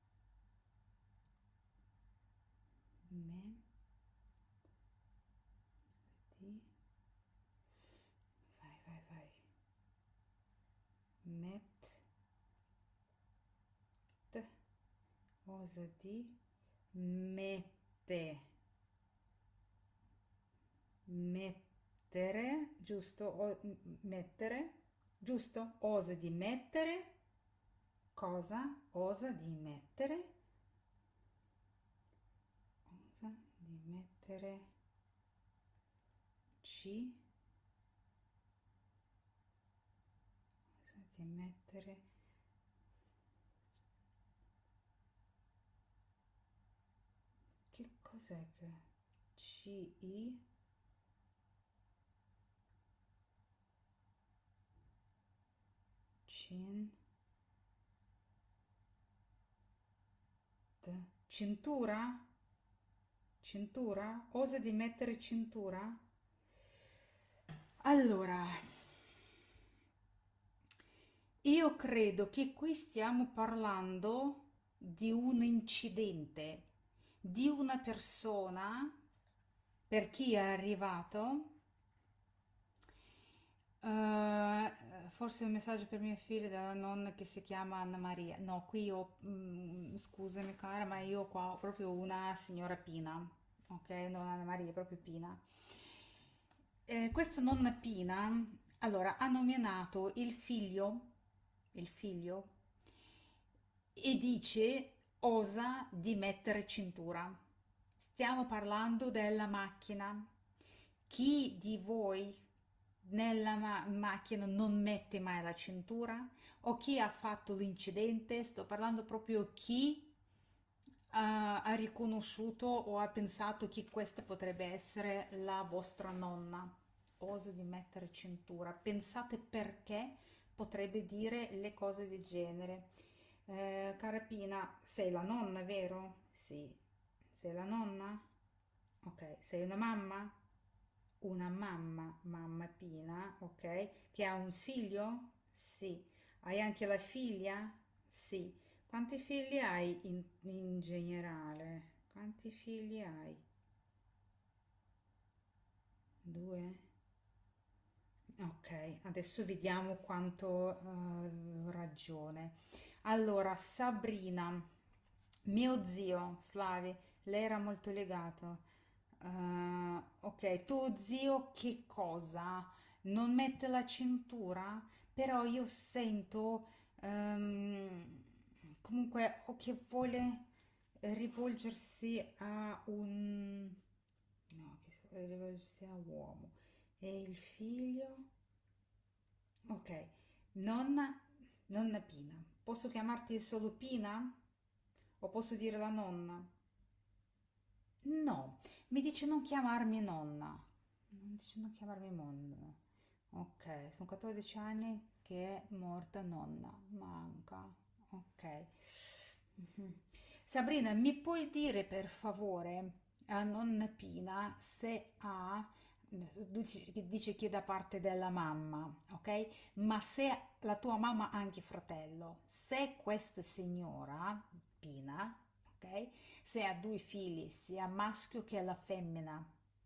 me, di, vai, met, osa di, mette, mettere, giusto? Mettere, giusto? Osa di mettere, cosa? Osa di mettere, osa di mettere, ci, osa di mettere, che cos'è che? Ci, i, cin, cintura? Cintura? Osa di mettere cintura? Allora, io credo che qui stiamo parlando di un incidente, di una persona, per chi è arrivato, forse un messaggio per mia figlia dalla nonna che si chiama Anna Maria. No, qui ho, scusami cara, ma io qua ho proprio una signora Pina, ok? Non Anna Maria, proprio Pina. Questa nonna Pina, allora, ha nominato il figlio, e dice osa di mettere cintura. Stiamo parlando della macchina. Chi di voi nella macchina non mette mai la cintura? O chi ha fatto l'incidente? Sto parlando proprio chi ha riconosciuto o ha pensato che questa potrebbe essere la vostra nonna. Osa di mettere cintura. Pensate perché potrebbe dire le cose del genere. Carapina, sei la nonna, vero? Sì. Sei la nonna? Ok. Sei una mamma? Una mamma, mamma Pina, ok? Che ha un figlio? Sì. Hai anche la figlia? Sì. Quanti figli hai in generale? Quanti figli hai? Due? Ok, adesso vediamo quanto ho ragione. Allora, Sabrina, mio zio, Slavi, lei era molto legato. Ok, tuo zio che cosa? Non mette la cintura? Però io sento comunque o che vuole rivolgersi a un... No, rivolgersi a un uomo. E il figlio? Ok, nonna, nonna Pina. Posso chiamarti solo Pina? O posso dire la nonna? No, mi dice non chiamarmi nonna. Non dice non chiamarmi nonna. Ok, sono 14 anni che è morta nonna. Manca. Ok. Mhm. Sabrina, mi puoi dire per favore a nonna Pina se ha, dice che è da parte della mamma, ok? Ma se la tua mamma ha anche fratello, se questa signora, Pina, ok? Se ha due figli, sia maschio che la femmina,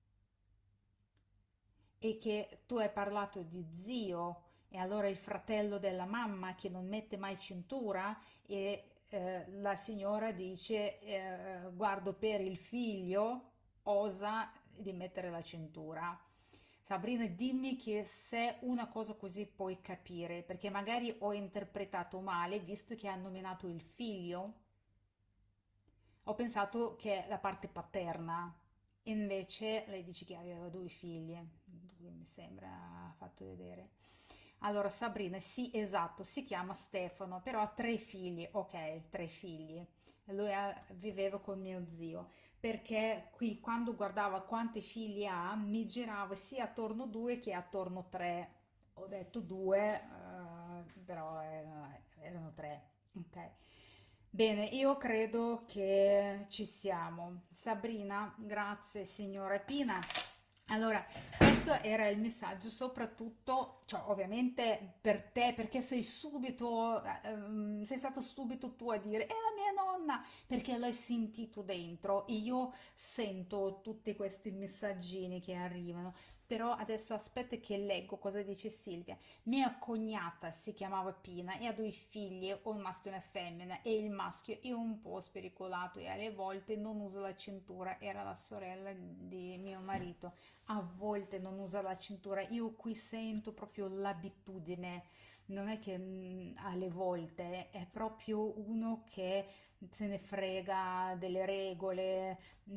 e che tu hai parlato di zio, e allora il fratello della mamma che non mette mai cintura, e la signora dice, guardo per il figlio, osa di mettere la cintura. Sabrina, dimmi che se una cosa così puoi capire, perché magari ho interpretato male, visto che ha nominato il figlio. Ho pensato che la parte paterna, invece lei dice che aveva due figli, due mi sembra, ha fatto vedere. Allora, Sabrina, sì, esatto, si chiama Stefano, però ha tre figli, ok, tre figli. Lui viveva con mio zio, perché qui quando guardava quanti figli ha, mi girava sia attorno due che attorno tre. Ho detto due, però erano tre, ok. Bene, io credo che ci siamo. Sabrina, grazie signora Pina. Allora, questo era il messaggio, soprattutto, cioè, ovviamente per te, perché sei subito, sei stato subito tu a dire, è la mia nonna, perché l'hai sentito dentro. Io sento tutti questi messaggini che arrivano, però adesso aspetta che leggo cosa dice Silvia. Mia cognata si chiamava Pina e ha due figli, un maschio e una femmina, e il maschio è un po' spericolato e alle volte non usa la cintura, era la sorella di mio marito, a volte non usa la cintura, io qui sento proprio l'abitudine, non è che alle volte è proprio uno che se ne frega delle regole,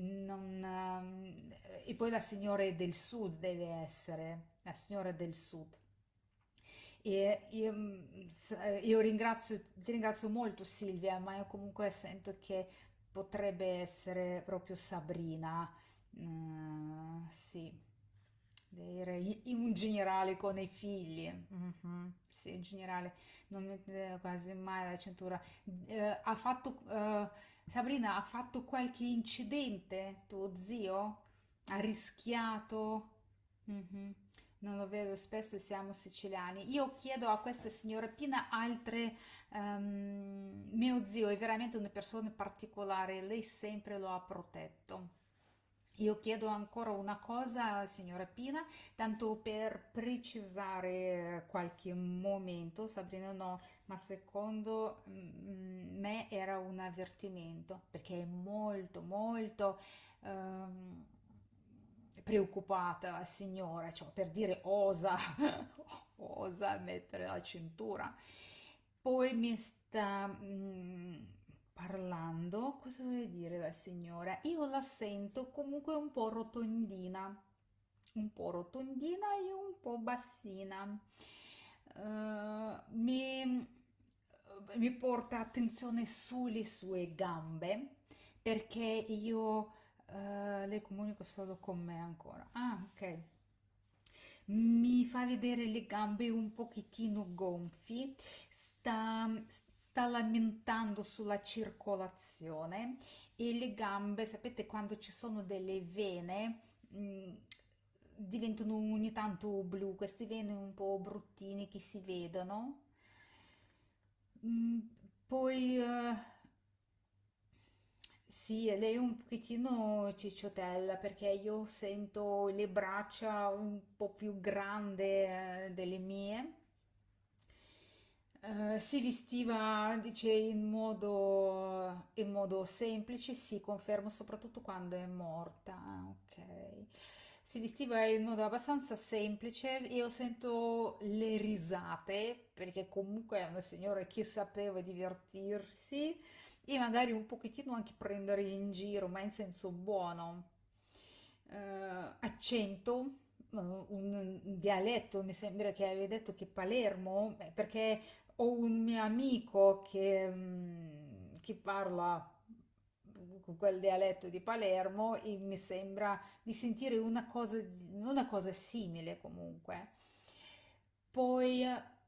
e poi la signora del sud deve essere, la signora del sud. E io ti ringrazio molto Silvia, ma io comunque sento che potrebbe essere proprio Sabrina. Sì, in generale con i figli. Mhm, sì, in generale non mette quasi mai la cintura. Sabrina, ha fatto qualche incidente tuo zio? Ha rischiato? Mhm. Non lo vedo spesso, siamo siciliani. Io chiedo a questa signora Pina altre. Mio zio è veramente una persona particolare, lei sempre lo ha protetto. Io chiedo ancora una cosa, signora Pina, tanto per precisare qualche momento, Sabrina no, ma secondo me era un avvertimento, perché è molto, molto ehm, preoccupata la signora, cioè per dire osa, osa mettere la cintura. Poi mi sta parlando, cosa vuole dire la signora? Io la sento comunque un po' rotondina e un po' bassina. Mi porta attenzione sulle sue gambe perché io le comunico solo con me ancora. Ah, ok. Mi fa vedere le gambe un pochettino gonfi, sta lamentando sulla circolazione e le gambe, sapete quando ci sono delle vene, diventano ogni tanto blu, queste vene un po' bruttine che si vedono. Mm, Poi Sì, lei è un pochettino cicciottella perché io sento le braccia un po' più grandi delle mie. Si vestiva, dice, in modo semplice, sì, confermo, soprattutto quando è morta. Ah, ok. Si vestiva in modo abbastanza semplice. Io sento le risate, perché comunque è una signora che sapeva divertirsi e magari un pochettino anche prendere in giro, ma in senso buono. Accento, un dialetto, mi sembra che avevi detto che Palermo, perché ho un mio amico che parla con quel dialetto di Palermo e mi sembra di sentire una cosa simile comunque. Poi,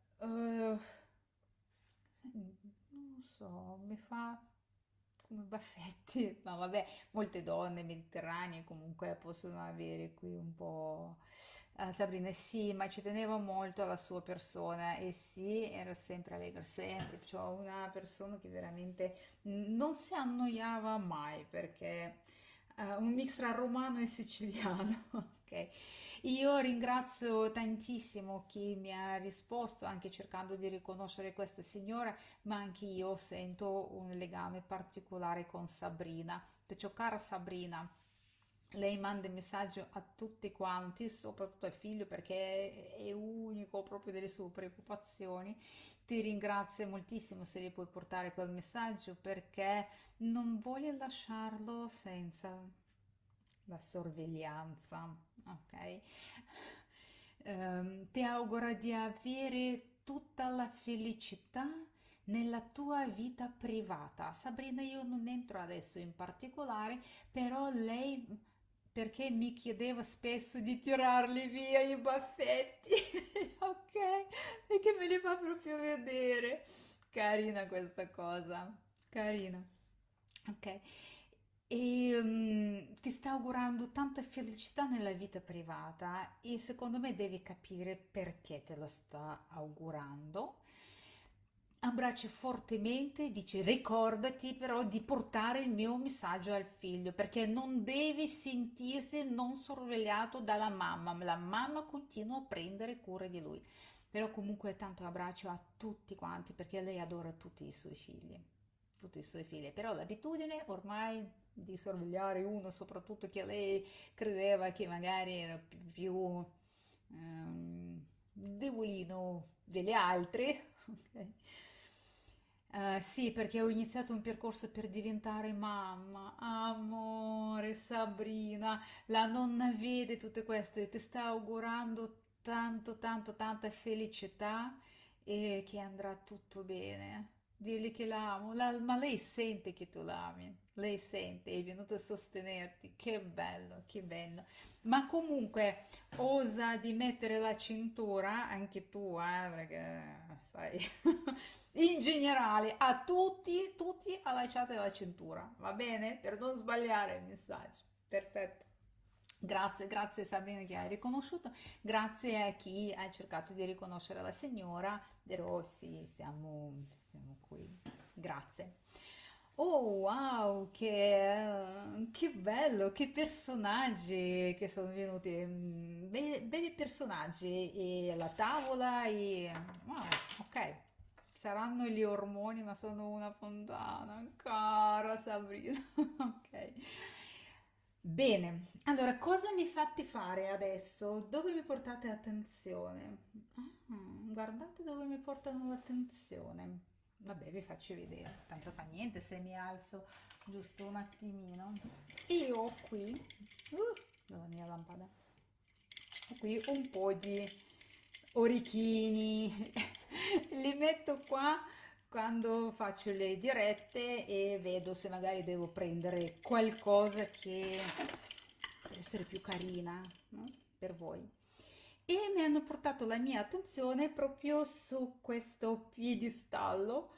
non so, mi fa come baffetti, ma vabbè, molte donne mediterranee comunque possono avere qui un po'. Sabrina, sì, ma ci tenevo molto alla sua persona e sì, era sempre allegra, sempre, cioè una persona che veramente non si annoiava mai perché un mix tra romano e siciliano, ok? Io ringrazio tantissimo chi mi ha risposto, anche cercando di riconoscere questa signora, ma anche io sento un legame particolare con Sabrina. Perciò, cara Sabrina, lei manda il messaggio a tutti quanti, soprattutto al figlio perché è unico proprio delle sue preoccupazioni. Ti ringrazio moltissimo se gli puoi portare quel messaggio perché non voglio lasciarlo senza la sorveglianza, ok? Ti auguro di avere tutta la felicità nella tua vita privata. Sabrina, io non entro adesso in particolare, però lei, perché mi chiedeva spesso di tirarli via i baffetti, ok? Perché me li fa proprio vedere. Carina questa cosa, carina. Ok. E ti sta augurando tanta felicità nella vita privata e secondo me devi capire perché te lo sta augurando. Abbracci fortemente, dice ricordati però di portare il mio messaggio al figlio perché non devi sentirsi non sorvegliato dalla mamma, la mamma continua a prendere cura di lui. Però comunque tanto abbraccio a tutti quanti perché lei adora tutti i suoi figli, però l'abitudine ormai di sorvegliare uno, soprattutto che lei credeva che magari era più debolino delle altre, ok? Sì, perché ho iniziato un percorso per diventare mamma. Amore, Sabrina, la nonna vede tutto questo e ti sta augurando tanto, tanto, tanta felicità e che andrà tutto bene. Dirgli che l'amo, ma lei sente che tu l'ami, lei sente, è venuta a sostenerti. Che bello, che bello. Ma comunque osa di mettere la cintura, anche tu, perché sai. In generale, a tutti, tutti allacciate la cintura, va bene? Per non sbagliare il messaggio. Perfetto. Grazie, grazie Sabrina che hai riconosciuto, grazie a chi ha cercato di riconoscere la signora De Rossi, siamo qui. Grazie. Oh wow, che bello, che personaggi che sono venuti, belli personaggi e la tavola e wow, ok, saranno gli ormoni ma sono una fontana, cara Sabrina, ok. Bene, allora cosa mi fate fare adesso? Dove mi portate attenzione? Ah, guardate dove mi portano l'attenzione. Vabbè, vi faccio vedere, tanto fa niente se mi alzo giusto un attimino. E ho qui, la mia lampada, ho qui un po' di orecchini, li metto qua quando faccio le dirette e vedo se magari devo prendere qualcosa che per essere più carina, no? Per voi. E mi hanno portato la mia attenzione proprio su questo piedistallo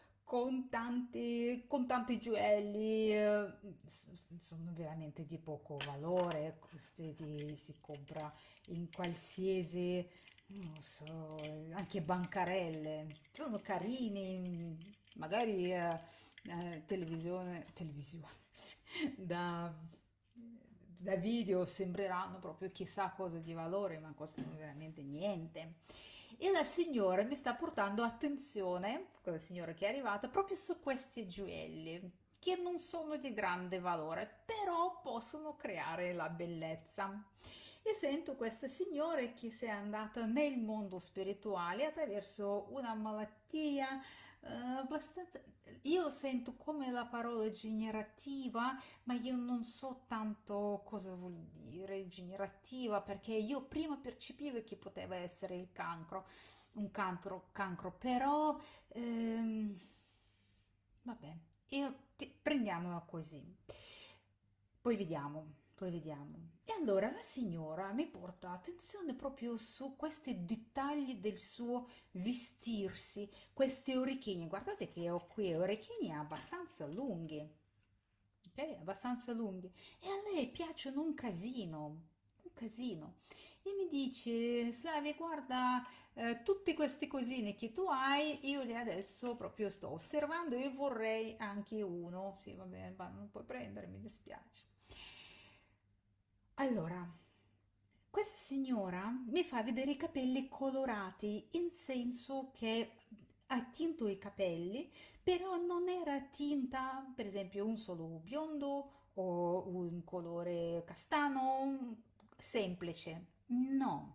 con tanti gioielli, sono veramente di poco valore, questi si compra in qualsiasi, non lo so, anche bancarelle, sono carini, magari televisione, da, da video sembreranno proprio chissà cosa di valore, ma costano veramente niente. E la signora mi sta portando attenzione, quella signora che è arrivata, proprio su questi gioielli, che non sono di grande valore, però possono creare la bellezza. E sento questa signora che si è andata nel mondo spirituale attraverso una malattia abbastanza... Io sento come la parola generativa, ma io non so tanto cosa vuol dire generativa, perché io prima percepivo che poteva essere il cancro, un cancro, però vabbè, prendiamola così. Poi vediamo, poi vediamo. E allora la signora mi porta attenzione proprio su questi dettagli del suo vestirsi, questi orecchini. Guardate che ho qui orecchini abbastanza lunghi, ok? Abbastanza lunghi. E a lei piacciono un casino. E mi dice, Slavia, guarda, tutte queste cosine che tu hai, io le adesso proprio sto osservando e vorrei anche uno. Sì, va bene, ma non puoi prendere, mi dispiace. Allora, questa signora mi fa vedere i capelli colorati, in senso che ha tinto i capelli, però non era tinta, per esempio, un solo biondo o un colore castano semplice. No,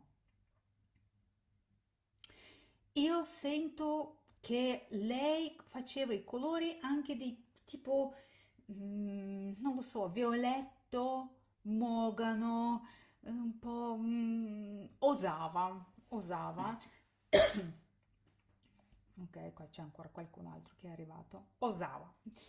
io sento che lei faceva i colori anche di tipo, non lo so, violetto, mogano, un po' osava. Ok, qua c'è ancora qualcun altro che è arrivato. Osava.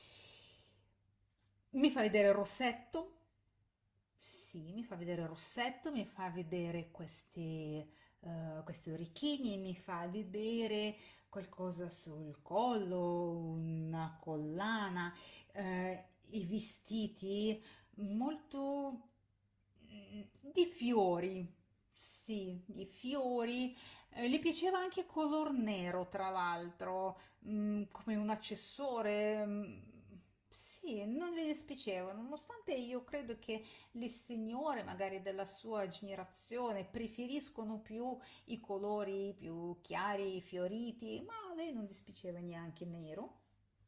Mi fa vedere il rossetto. Sì, mi fa vedere il rossetto, mi fa vedere questi orecchini, mi fa vedere qualcosa sul collo, una collana, i vestiti molto di fiori. Sì, di fiori. Le piaceva anche il color nero, tra l'altro, come un accessore. Sì, non le dispiaceva, nonostante io credo che le signore, magari della sua generazione, preferiscono più i colori più chiari, fioriti, ma a lei non dispiaceva neanche nero.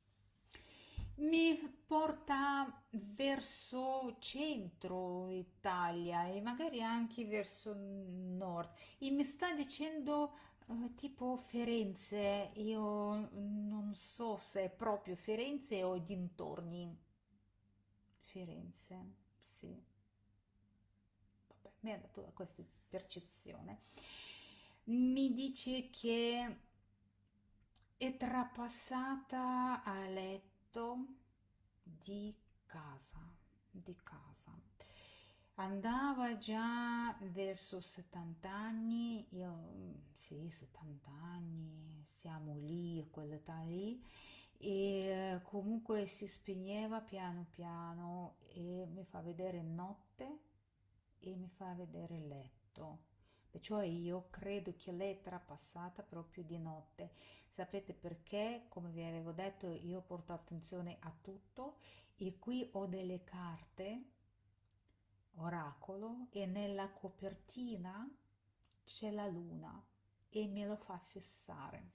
Mi porta verso centro Italia e magari anche verso nord e mi sta dicendo tipo Firenze. Io non so se è proprio Firenze o dintorni. Firenze, sì. Vabbè, mi ha dato questa percezione. Mi dice che è trapassata a letto di casa, di casa. Andava già verso 70 anni, io sì, 70 anni, siamo lì, a quell'età lì, e comunque si spegneva piano piano e mi fa vedere notte e mi fa vedere il letto. Perciò io credo che lei è trapassata proprio di notte. Sapete perché? Come vi avevo detto, io porto attenzione a tutto e qui ho delle carte oracolo e nella copertina c'è la luna e me lo fa fissare.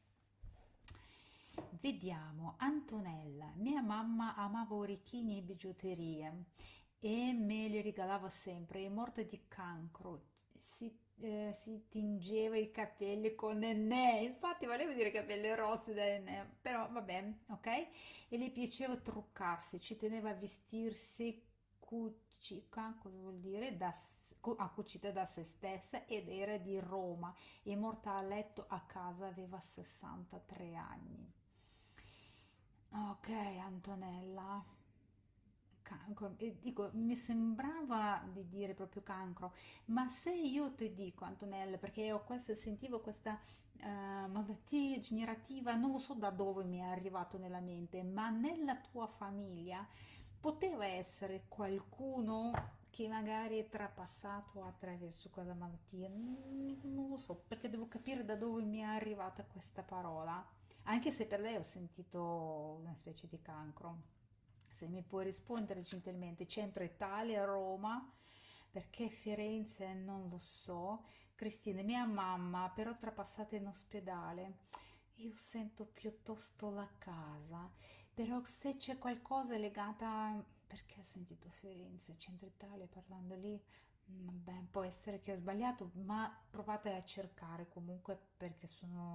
Vediamo, Antonella, mia mamma amava orecchini e bigiotterie e me li regalava sempre, è morta di cancro, si tingeva i capelli con Ennè, infatti volevo dire capelli rossi da Ennè, però va bene, ok? E le piaceva truccarsi, ci teneva a vestirsi cucica, cosa vuol dire? Cucita da se stessa ed era di Roma, è morta a letto a casa, aveva 63 anni. Ok, Antonella, cancro, e dico, mi sembrava di dire proprio cancro, ma se io ti dico, Antonella, perché sentivo questa malattia generativa, non lo so da dove mi è arrivato nella mente, ma nella tua famiglia poteva essere qualcuno che magari è trapassato attraverso quella malattia, non lo so, perché devo capire da dove mi è arrivata questa parola. Anche se per lei ho sentito una specie di cancro. se mi puoi rispondere gentilmente, centro Italia, Roma, perché Firenze non lo so. Cristina, mia mamma però trapassata in ospedale. Io sento piuttosto la casa, però se c'è qualcosa legata, perché ho sentito Firenze, centro Italia, parlando lì, vabbè, può essere che ho sbagliato, ma provate a cercare comunque perché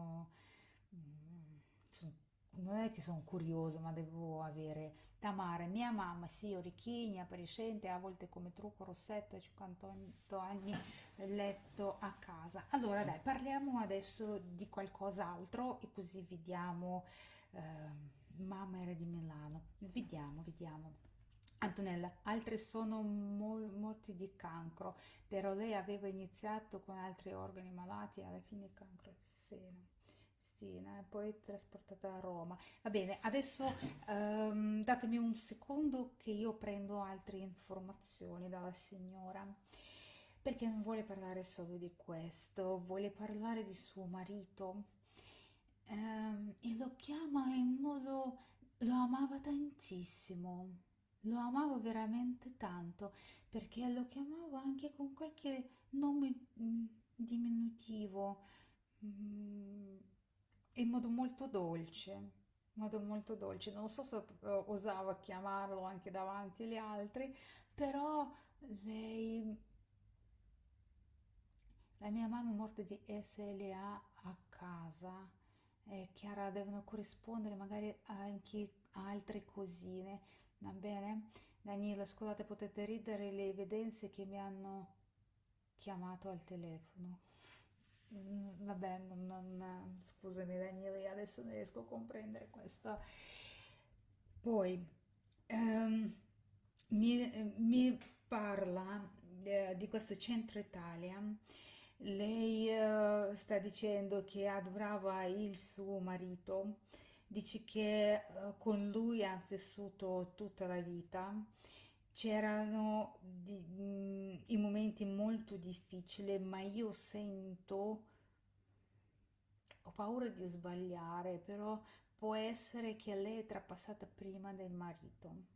mm, son- non è che sono curiosa, ma devo avere Tamara, mia mamma, sì, orecchini, appariscente, a volte come trucco, rossetto, a 58 anni, letto a casa. Allora, dai, parliamo adesso di qualcos'altro e così vediamo. Mamma era di Milano, vediamo, vediamo. Antonella, altri sono morti di cancro, però lei aveva iniziato con altri organi malati e alla fine cancro al seno. Stina, e poi trasportata a Roma. Va bene, adesso datemi un secondo che io prendo altre informazioni dalla signora, perché non vuole parlare solo di questo, vuole parlare di suo marito. E lo chiama in modo... Lo amava tantissimo, lo amava veramente tanto, perché lo chiamava anche con qualche nome diminutivo, mm, in modo molto dolce. Non so se osava chiamarlo anche davanti agli altri, però lei, la mia mamma è morta di SLA a casa. Chiara, devono corrispondere magari anche altre cosine, va bene? Daniela, scusate, potete ridere le evidenze che mi hanno chiamato al telefono. Vabbè, scusami Daniela, io adesso non riesco a comprendere questo. Poi, ehm, mi parla di questo centro Italia. Lei sta dicendo che adorava il suo marito, dice che con lui ha vissuto tutta la vita. C'erano i momenti molto difficili, ma io sento, ho paura di sbagliare, però può essere che lei è trapassata prima del marito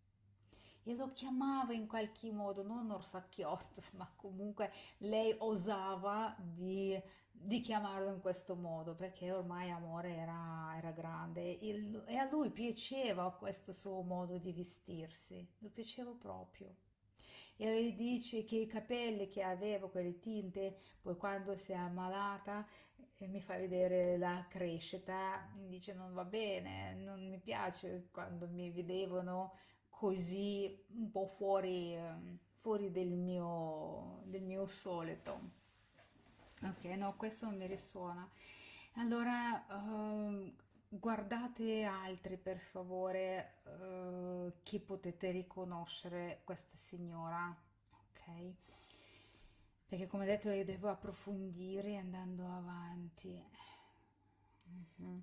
e lo chiamava in qualche modo, non orsacchiotto, ma comunque lei osava di chiamarlo in questo modo perché ormai amore era grande e a lui piaceva questo suo modo di vestirsi, lo piaceva proprio. E lei dice che i capelli che aveva, quelle tinte, poi quando si è ammalata mi fa vedere la crescita, mi dice non va bene, non mi piace quando mi vedevano così un po' fuori, fuori del mio solito. Ok, no, questo non mi risuona. Allora, guardate altri per favore che potete riconoscere questa signora, ok? Perché come detto io devo approfondire andando avanti. Mhm.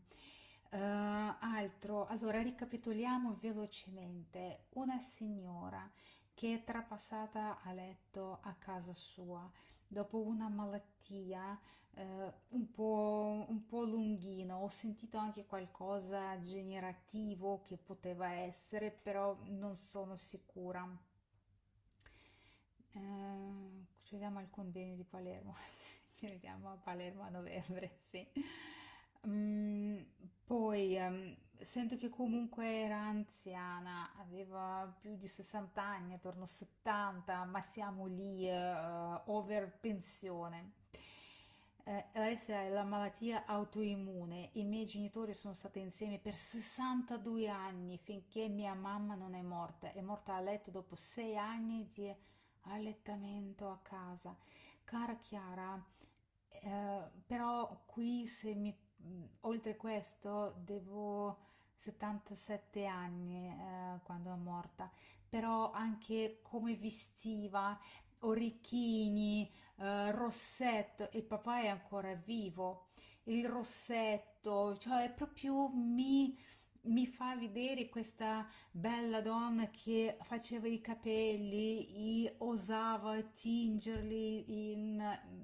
Altro, allora ricapitoliamo velocemente. Una signora che è trapassata a letto a casa sua dopo una malattia un po' lunghina. Ho sentito anche qualcosa generativo che poteva essere, però non sono sicura. Ci vediamo al convegno di Palermo. Ci vediamo a Palermo a novembre, sì. Mm, poi sento che comunque era anziana, aveva più di 60 anni, attorno a 70, ma siamo lì over pensione. Adesso è la malattia autoimmune. I miei genitori sono stati insieme per 62 anni finché mia mamma non è morta. È morta a letto dopo 6 anni di allettamento a casa. Cara Chiara, però qui se mi oltre questo devo 77 anni quando è morta, però anche come vestiva, orecchini, rossetto e papà è ancora vivo. Il rossetto, cioè proprio mi fa vedere questa bella donna che faceva i capelli e osava tingerli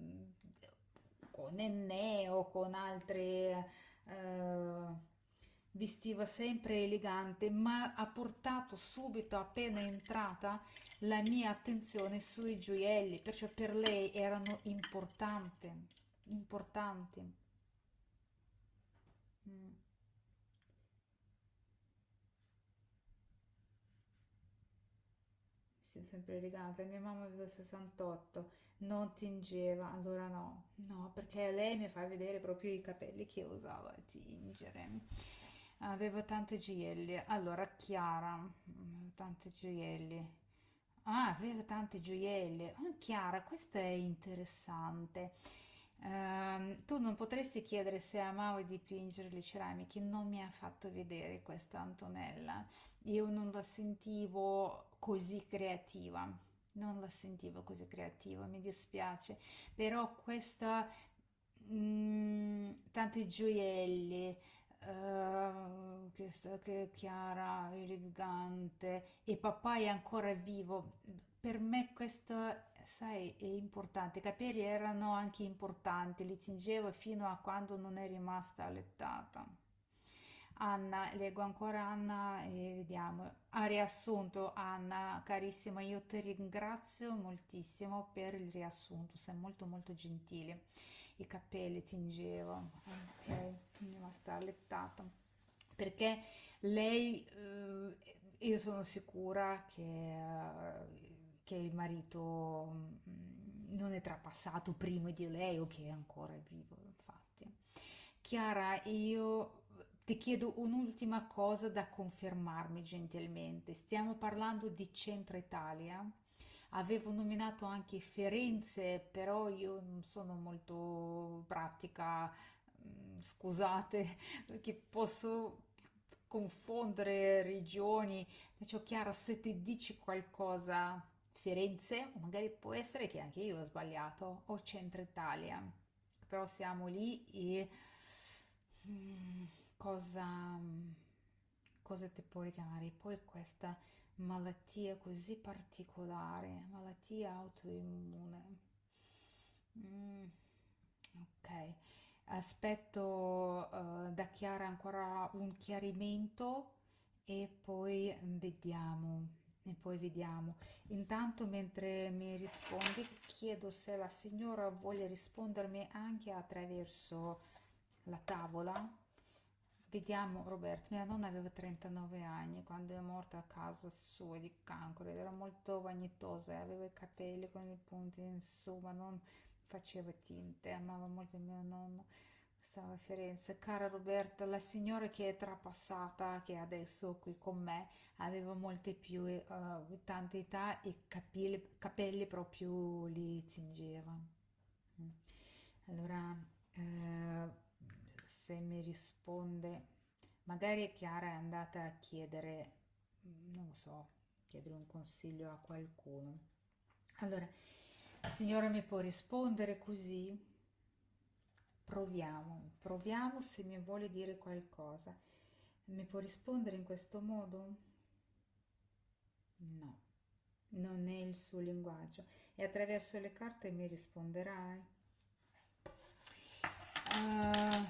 con Ennè o con altre vestiva sempre elegante, ma ha portato subito, appena entrata, la mia attenzione sui gioielli, perciò per lei erano importanti, importanti. Mm. Sì, sempre elegante. Mia mamma aveva 68, non tingeva, allora no, no, perché lei mi fa vedere proprio i capelli che usava a tingere. Avevo tante gioielli. Allora, Chiara, tante gioielli. Ah, aveva tanti gioielli. Ah, Chiara, questo è interessante. Tu non potresti chiedere se amavo dipingere le ceramiche? Non mi ha fatto vedere questa Antonella. Io non la sentivo così creativa. Non la sentivo così creativa, mi dispiace. Però questa, tanti gioielli, che Chiara, elegante, e papà è ancora vivo. Per me questo, sai, è importante. I capelli erano anche importanti, li tingevo fino a quando non è rimasta allettata. Anna, leggo ancora Anna e vediamo. Ha riassunto Anna, carissima, io ti ringrazio moltissimo per il riassunto, sei molto molto gentile. I capelli tingevo, ok, rimasta allettata. Perché lei, io sono sicura che il marito non è trapassato prima di lei o che è ancora vivo, infatti. Chiara, io ti chiedo un'ultima cosa da confermarmi gentilmente. Stiamo parlando di Centro Italia. Avevo nominato anche Firenze, però io non sono molto pratica, scusate, perché posso confondere regioni. Perciò Chiara, se ti dici qualcosa, Firenze, o magari può essere che anche io ho sbagliato, o Centro Italia, però siamo lì e mm, cosa, cosa ti puoi chiamare? Poi questa malattia così particolare, malattia autoimmune. Mm, ok, aspetto da Chiara ancora un chiarimento e poi vediamo. E poi vediamo. Intanto, mentre mi rispondi, chiedo se la signora vuole rispondermi anche attraverso la tavola. Vediamo, Roberto, mia nonna aveva 39 anni quando è morta a casa sua di cancro ed era molto vanitosa, e aveva i capelli con i punti in su, ma non faceva tinte, amava molto mio nonno. Stava a Firenze. Cara Roberta, la signora che è trapassata, che è adesso qui con me, aveva molte più, tante età e capelli proprio li tingeva. Mm. Allora, eh, se mi risponde, magari Chiara è andata a chiedere, non lo so, chiedere un consiglio a qualcuno. Allora, signora, mi può rispondere così? Proviamo, proviamo se mi vuole dire qualcosa. Mi può rispondere in questo modo? No, non è il suo linguaggio. E attraverso le carte mi risponderai? Ah,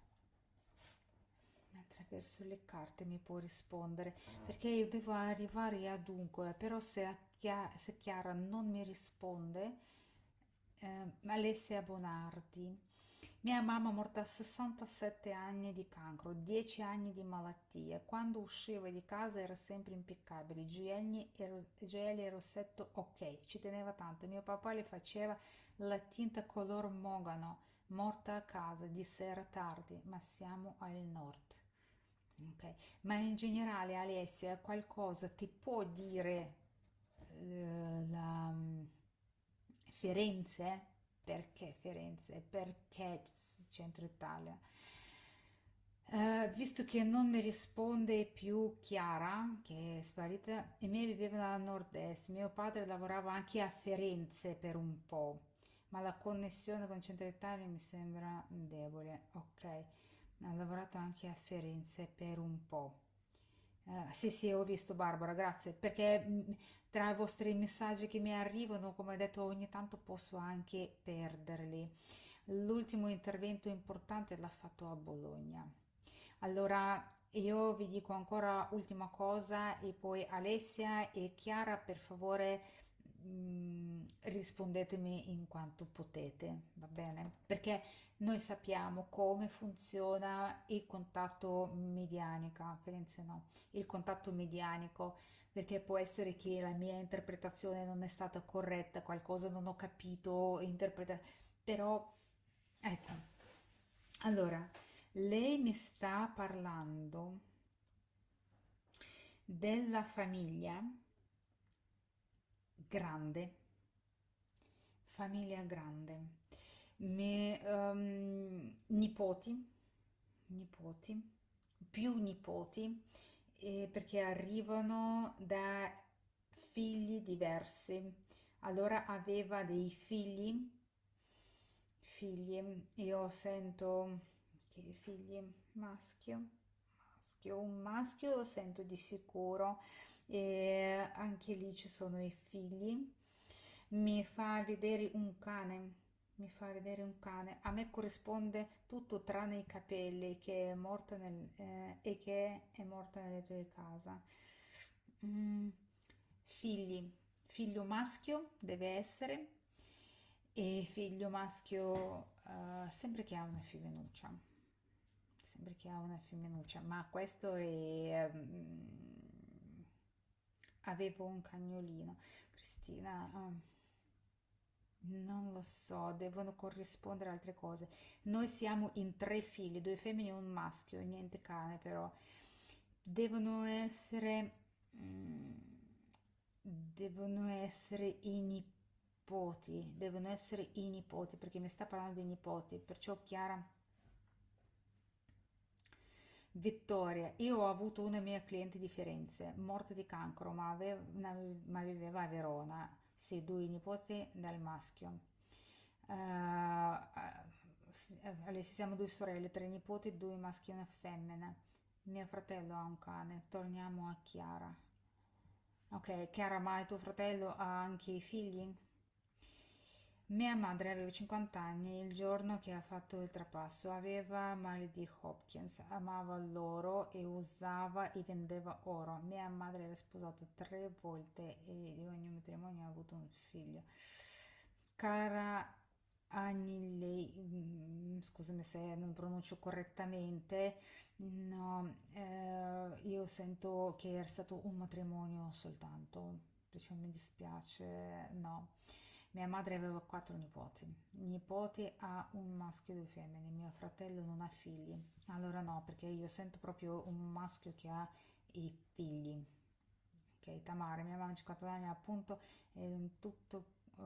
attraverso le carte mi può rispondere perché io devo arrivare a dunque, però se Chiara non mi risponde, Alessia Bonardi. Mia mamma morta a 67 anni di cancro, 10 anni di malattia. Quando usciva di casa era sempre impeccabile, gioielli e rossetto ok, ci teneva tanto. Mio papà le faceva la tinta color mogano, morta a casa di sera tardi, ma siamo al nord. Ok, ma in generale Alessia qualcosa ti può dire la Firenze? Perché Firenze? Perché Centro Italia? Visto che non mi risponde più Chiara, che è sparita, i miei vivevano a nord-est, mio padre lavorava anche a Firenze per un po', ma la connessione con Centro Italia mi sembra debole. Ok, ha lavorato anche a Firenze per un po'. Sì, sì, ho visto Barbara, grazie, perché tra i vostri messaggi che mi arrivano, come ho detto, ogni tanto posso anche perderli. L'ultimo intervento importante l'ha fatto a Bologna. Allora, io vi dico ancora ultima cosa e poi Alessia e Chiara, per favore, rispondetemi in quanto potete, va bene? Perché noi sappiamo come funziona il contatto medianico, Ferenze no, il contatto medianico, perché può essere che la mia interpretazione non è stata corretta, qualcosa non ho capito, però ecco, allora, lei mi sta parlando della famiglia grande, famiglia grande, nipoti, nipoti, più nipoti, perché arrivano da figli diversi. Allora aveva dei figli, io sento che figli maschio, un maschio lo sento di sicuro, e anche lì ci sono i figli. Mi fa vedere un cane, mi fa vedere un cane. A me corrisponde tutto tranne i capelli, che è morta e che è morta nelle tue casa. Mm, figli, figlio maschio deve essere, e figlio maschio, sempre che ha una femminuccia, sempre che ha una femminuccia, ma questo è... avevo un cagnolino. Cristina, non lo so, devono corrispondere altre cose. Noi siamo in tre figli, due femmine e un maschio, niente cane però. Devono essere, mm, devono essere i nipoti, devono essere i nipoti, perché mi sta parlando dei nipoti, perciò Chiara. Vittoria, io ho avuto una mia cliente di Firenze, morta di cancro, ma viveva a Verona. Sì, due nipoti dal maschio. Alessia, siamo due sorelle, tre nipoti, due maschi e una femmina. Mio fratello ha un cane. Torniamo a Chiara. Ok, Chiara, ma tuo fratello ha anche i figli? Mia madre aveva 50 anni il giorno che ha fatto il trapasso, aveva male di Hopkins, amava l'oro e usava e vendeva oro. Mia madre era sposata tre volte e di ogni matrimonio ha avuto un figlio. Cara Agnelli, scusami se non pronuncio correttamente, no, io sento che è stato un matrimonio soltanto, perciò mi dispiace, no. Mia madre aveva quattro nipoti. Nipoti ha un maschio e due femmine. Mio fratello non ha figli. Allora no, perché io sento proprio un maschio che ha i figli. Ok, Tamara, mia mamma ha 50 anni, appunto, ed in tutto,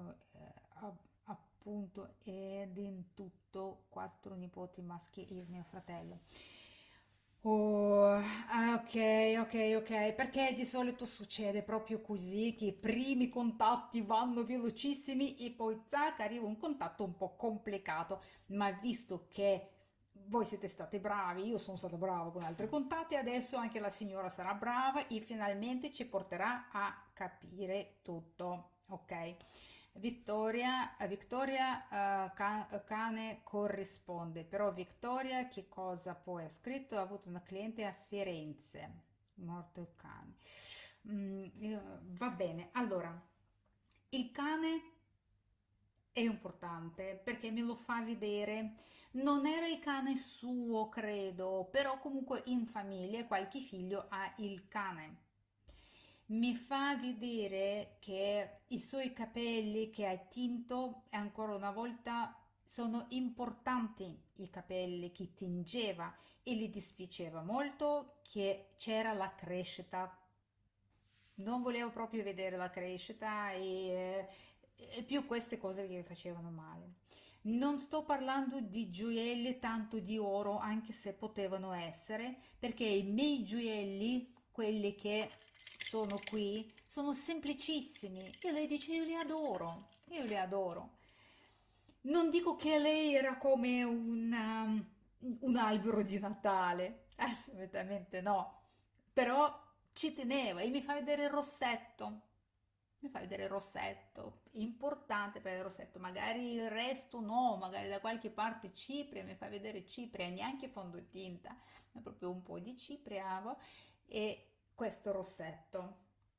appunto, ed in tutto quattro nipoti maschi e il mio fratello. Oh, ok, ok, ok, perché di solito succede proprio così, che i primi contatti vanno velocissimi e poi zac, arriva un contatto un po' complicato, ma visto che voi siete stati bravi, io sono stata brava con altri contatti, adesso anche la signora sarà brava e finalmente ci porterà a capire tutto, ok? Victoria, cane corrisponde, però Victoria che cosa poi ha scritto? Ha avuto una cliente a Firenze, morto il cane. Va bene, allora, il cane è importante perché me lo fa vedere. Non era il cane suo, credo, però comunque in famiglia qualche figlio ha il cane. Mi fa vedere che i suoi capelli che ha tinto, e ancora una volta, sono importanti i capelli che tingeva e gli dispiaceva molto che c'era la crescita. Non volevo proprio vedere la crescita e più queste cose che mi facevano male. Non sto parlando di gioielli tanto di oro, anche se potevano essere, perché i miei gioielli, quelli che sono qui, sono semplicissimi. E lei dice io li adoro, io li adoro. Non dico che lei era come un albero di Natale, assolutamente no, però ci teneva e mi fa vedere il rossetto. mi fai vedere il rossetto, importante per il rossetto, magari il resto no, magari da qualche parte cipria, mi fai vedere cipria, neanche fondotinta, ma proprio un po' di cipria e questo rossetto.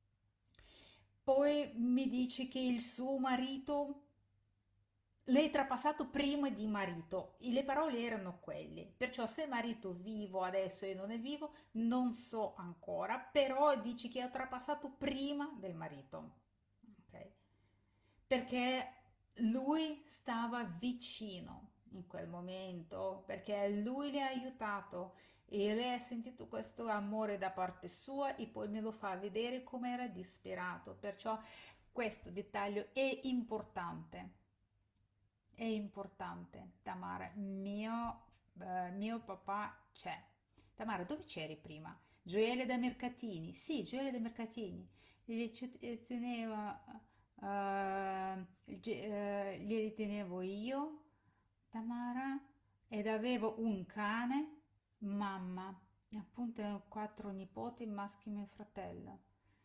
Poi mi dici che il suo marito l'hai trapassato prima di marito. Le parole erano quelle. Perciò se marito vivo adesso e non è vivo, non so ancora, però dici che ha trapassato prima del marito. Ok? Perché lui stava vicino in quel momento, perché lui le ha aiutato e lei ha sentito questo amore da parte sua e poi me lo fa vedere come era disperato. Perciò questo dettaglio è importante. Tamara, mio papà c'è. Tamara, dove c'eri prima? Gioielli da mercatini. Sì, gioielli da mercatini. Teneva, glieli tenevo io, Tamara, ed avevo un cane, mamma, e appunto quattro nipoti maschi e mio fratello.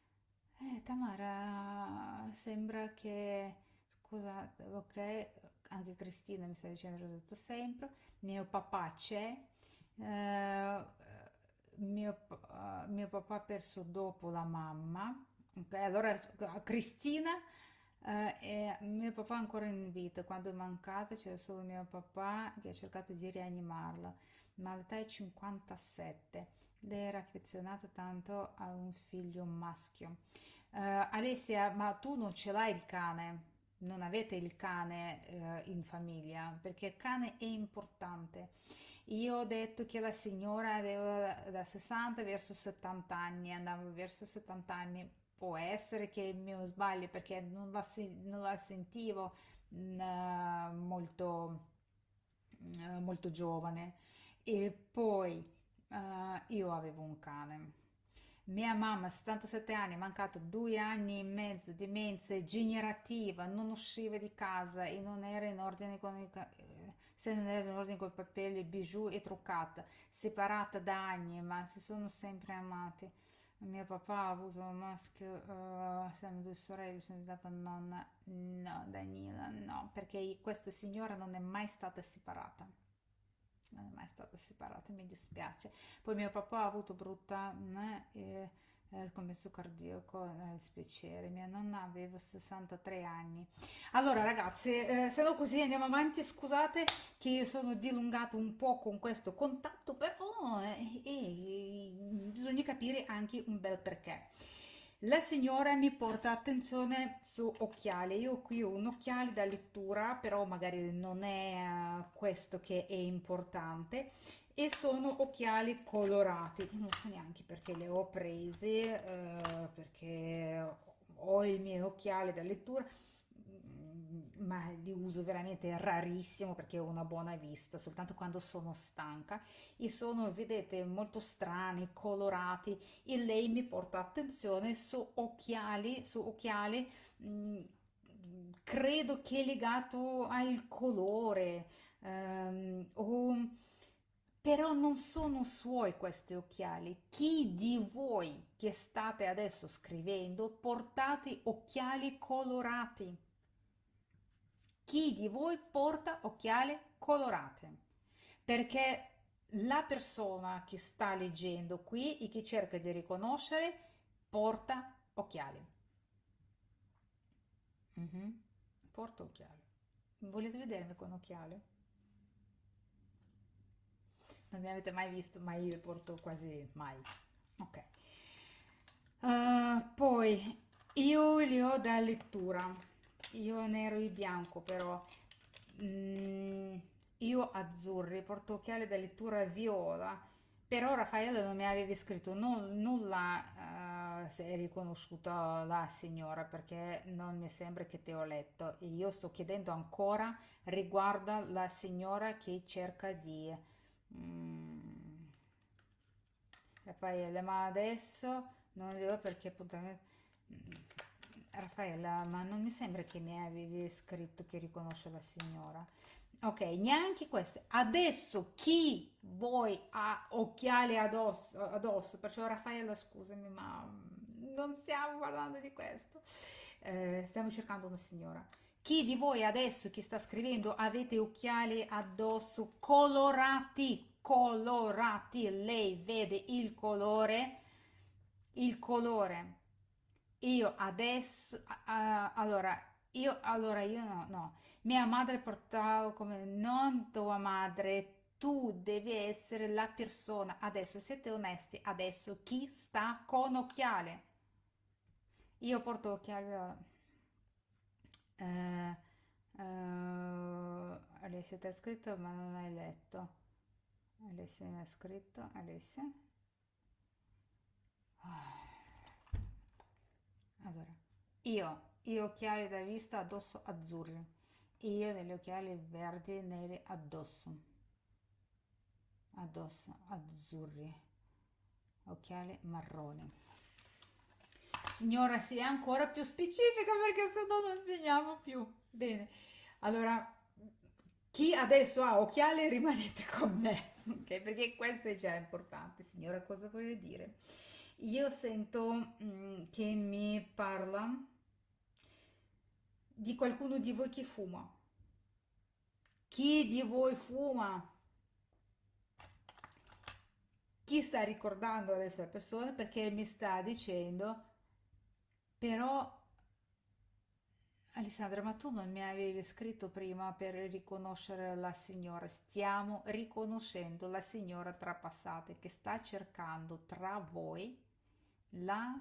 Tamara, sembra che, scusate, ok, anche Cristina mi sta dicendo l'ho detto sempre, mio papà c'è, eh, mio papà ha perso dopo la mamma, ok, allora Cristina, mio papà è ancora in vita, quando è mancata c'era solo mio papà che ha cercato di rianimarla, ma l'età è 57, lei era affezionata tanto a un figlio maschio. Alessia, ma tu non ce l'hai il cane? Non avete il cane in famiglia? Perché il cane è importante. Io ho detto che la signora aveva da 60 verso 70 anni, andava verso 70 anni. Può essere che mi sbaglio perché non la sentivo molto, molto giovane. E poi io avevo un cane. Mia mamma, 77 anni, è mancato 2 anni e mezzo, demenza generativa, non usciva di casa e non era in ordine con se non era in ordine con i capelli, bijou e truccata, separata da anni, ma si sono sempre amati. Mio papà ha avuto un maschio, siamo due sorelle, sono diventata nonna. No, Daniela, no, perché questa signora non è mai stata separata. Non è mai stata separata, mi dispiace. Poi mio papà ha avuto brutta commesso cardiaco, dispiacere. Mia nonna aveva 63 anni. Allora ragazzi, se no così andiamo avanti, scusate che io sono dilungato un po' con questo contatto, però bisogna capire anche un bel perché. La signora mi porta attenzione su occhiali. Io qui ho un occhiale da lettura, però magari non è questo che è importante. E sono occhiali colorati. Io non so neanche perché li ho presi, perché ho i miei occhiali da lettura, ma li uso veramente rarissimo perché ho una buona vista, soltanto quando sono stanca. E sono, vedete, molto strani, colorati e lei mi porta attenzione su occhiali, credo che è legato al colore, però non sono suoi questi occhiali. Chi di voi che state adesso scrivendo portate occhiali colorati? Chi di voi porta occhiali colorati? Perché la persona che sta leggendo qui e che cerca di riconoscere porta occhiali. Mhm. Porta occhiali. Volete vedermi con occhiali? Non mi avete mai visto, ma io li porto quasi mai. Ok. Poi io li ho da lettura. Io nero e bianco, però. Mm, io azzurri, porto occhiali da lettura viola. Però Raffaele non mi avevi scritto nulla, se hai riconosciuto la signora, perché non mi sembra che ti ho letto. E io sto chiedendo ancora riguardo la signora che cerca di... mm, Raffaele, ma adesso non li ho perché appuntamento... Raffaella, ma non mi sembra che mi avevi scritto che riconosce la signora. Ok, neanche queste. Adesso chi voi ha occhiali addosso? Perciò Raffaella, scusami, ma non stiamo parlando di questo. Stiamo cercando una signora. Chi di voi adesso, chi sta scrivendo, avete occhiali addosso colorati? Colorati, lei vede il colore? Il colore. Io adesso, io no, no. Mia madre portava come non tua madre, tu devi essere la persona. Adesso siete onesti, adesso chi sta con occhiale? Io porto occhiali. Eh, Alessia ti ha scritto ma non hai letto. Alessia mi ha scritto, Alessia. Allora, io occhiali da vista addosso azzurri, io degli occhiali verdi neri addosso azzurri, occhiali marroni. Signora, sia ancora più specifica perché se no non finiamo più. Bene, allora, chi adesso ha occhiali rimanete con me, ok? Perché questo è già importante. Signora, cosa voglio dire? Io sento che mi parla di qualcuno di voi che fuma. Chi di voi fuma? Chi sta ricordando adesso la persona perché mi sta dicendo, però Alessandra, ma tu non mi avevi scritto prima per riconoscere la signora? Stiamo riconoscendo la signora trapassata che sta cercando tra voi la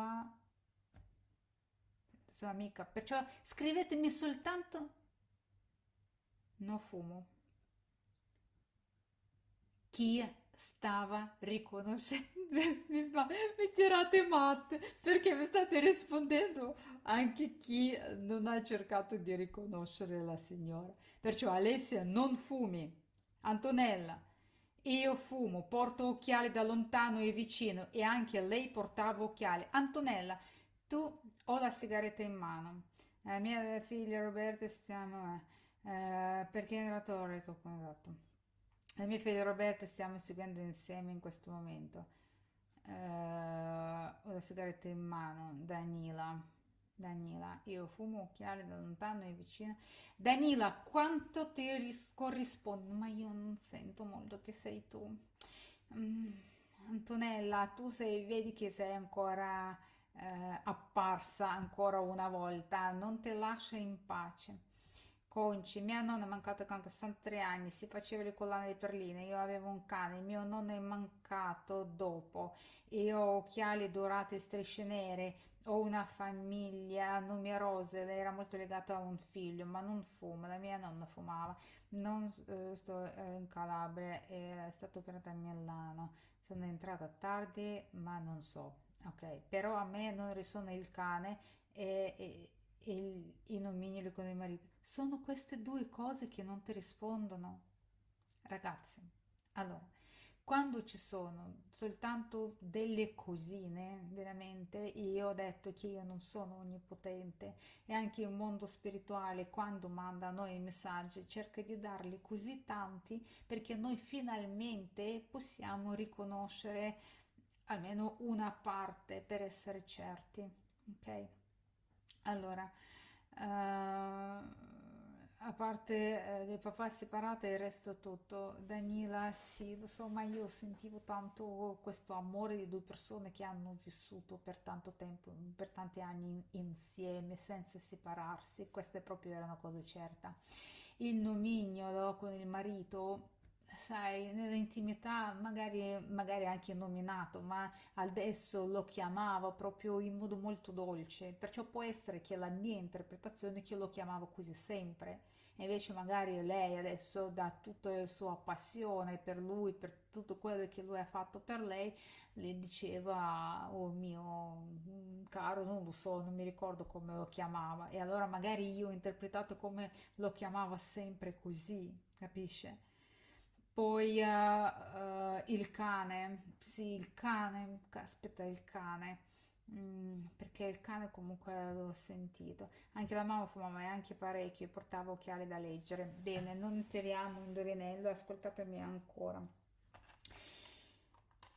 sua amica. Perciò scrivetemi soltanto no fumo. Chi stava riconoscendo? Mi tirate matte perché mi state rispondendo anche chi non ha cercato di riconoscere la signora. Perciò Alessia, non fumi. Antonella, io fumo, porto occhiali da lontano e vicino e anche lei portava occhiali. Antonella, tu ho la sigaretta in mano. Mia figlia Roberta stiamo... perché era torico come fatto. La mia figlia Roberta stiamo seguendo insieme in questo momento. Ho la sigaretta in mano. Danila, io fumo occhiali da lontano e vicino. Danila, quanto ti corrisponde? Ma io non sento molto che sei tu. Mm, Antonella, tu sei, vedi che sei ancora apparsa ancora una volta, non ti lascia in pace. Conci, mia nonna è mancata con 63 anni, si faceva le collane di perline, io avevo un cane, mio nonno è mancato dopo, io ho occhiali dorati e strisce nere, ho una famiglia numerosa, lei era molto legata a un figlio, ma non fuma, la mia nonna fumava, non sto in Calabria, è stato operato a Milano, sono entrata tardi, ma non so, ok, però a me non risuona il cane e i nomignoli con il marito. Sono queste due cose che non ti rispondono. Ragazzi, allora, quando ci sono soltanto delle cosine, veramente, io ho detto che io non sono onnipotente e anche il mondo spirituale, quando manda a noi i messaggi, cerca di darli così tanti perché noi finalmente possiamo riconoscere almeno una parte per essere certi, ok? Allora, a parte dei papà separati, il resto tutto. Danila, sì, lo so, ma io sentivo tanto questo amore di due persone che hanno vissuto per tanto tempo, per tanti anni insieme, senza separarsi. Questa proprio era una cosa certa. Il nomignolo con il marito, sai, nell'intimità magari anche nominato, ma adesso lo chiamava proprio in modo molto dolce, perciò può essere che la mia interpretazione è che lo chiamava così sempre, e invece magari lei adesso dà tutta la sua passione per lui, per tutto quello che lui ha fatto per lei, le diceva, oh mio caro, non lo so, non mi ricordo come lo chiamava, e allora magari io ho interpretato come lo chiamava sempre così, capisce? Poi il cane, sì, il cane, caspita, il cane. Perché il cane comunque l'ho sentito. Anche la mamma fumava e anche parecchio e portava occhiali da leggere. Bene, non tiriamo un indovinello, ascoltatemi ancora.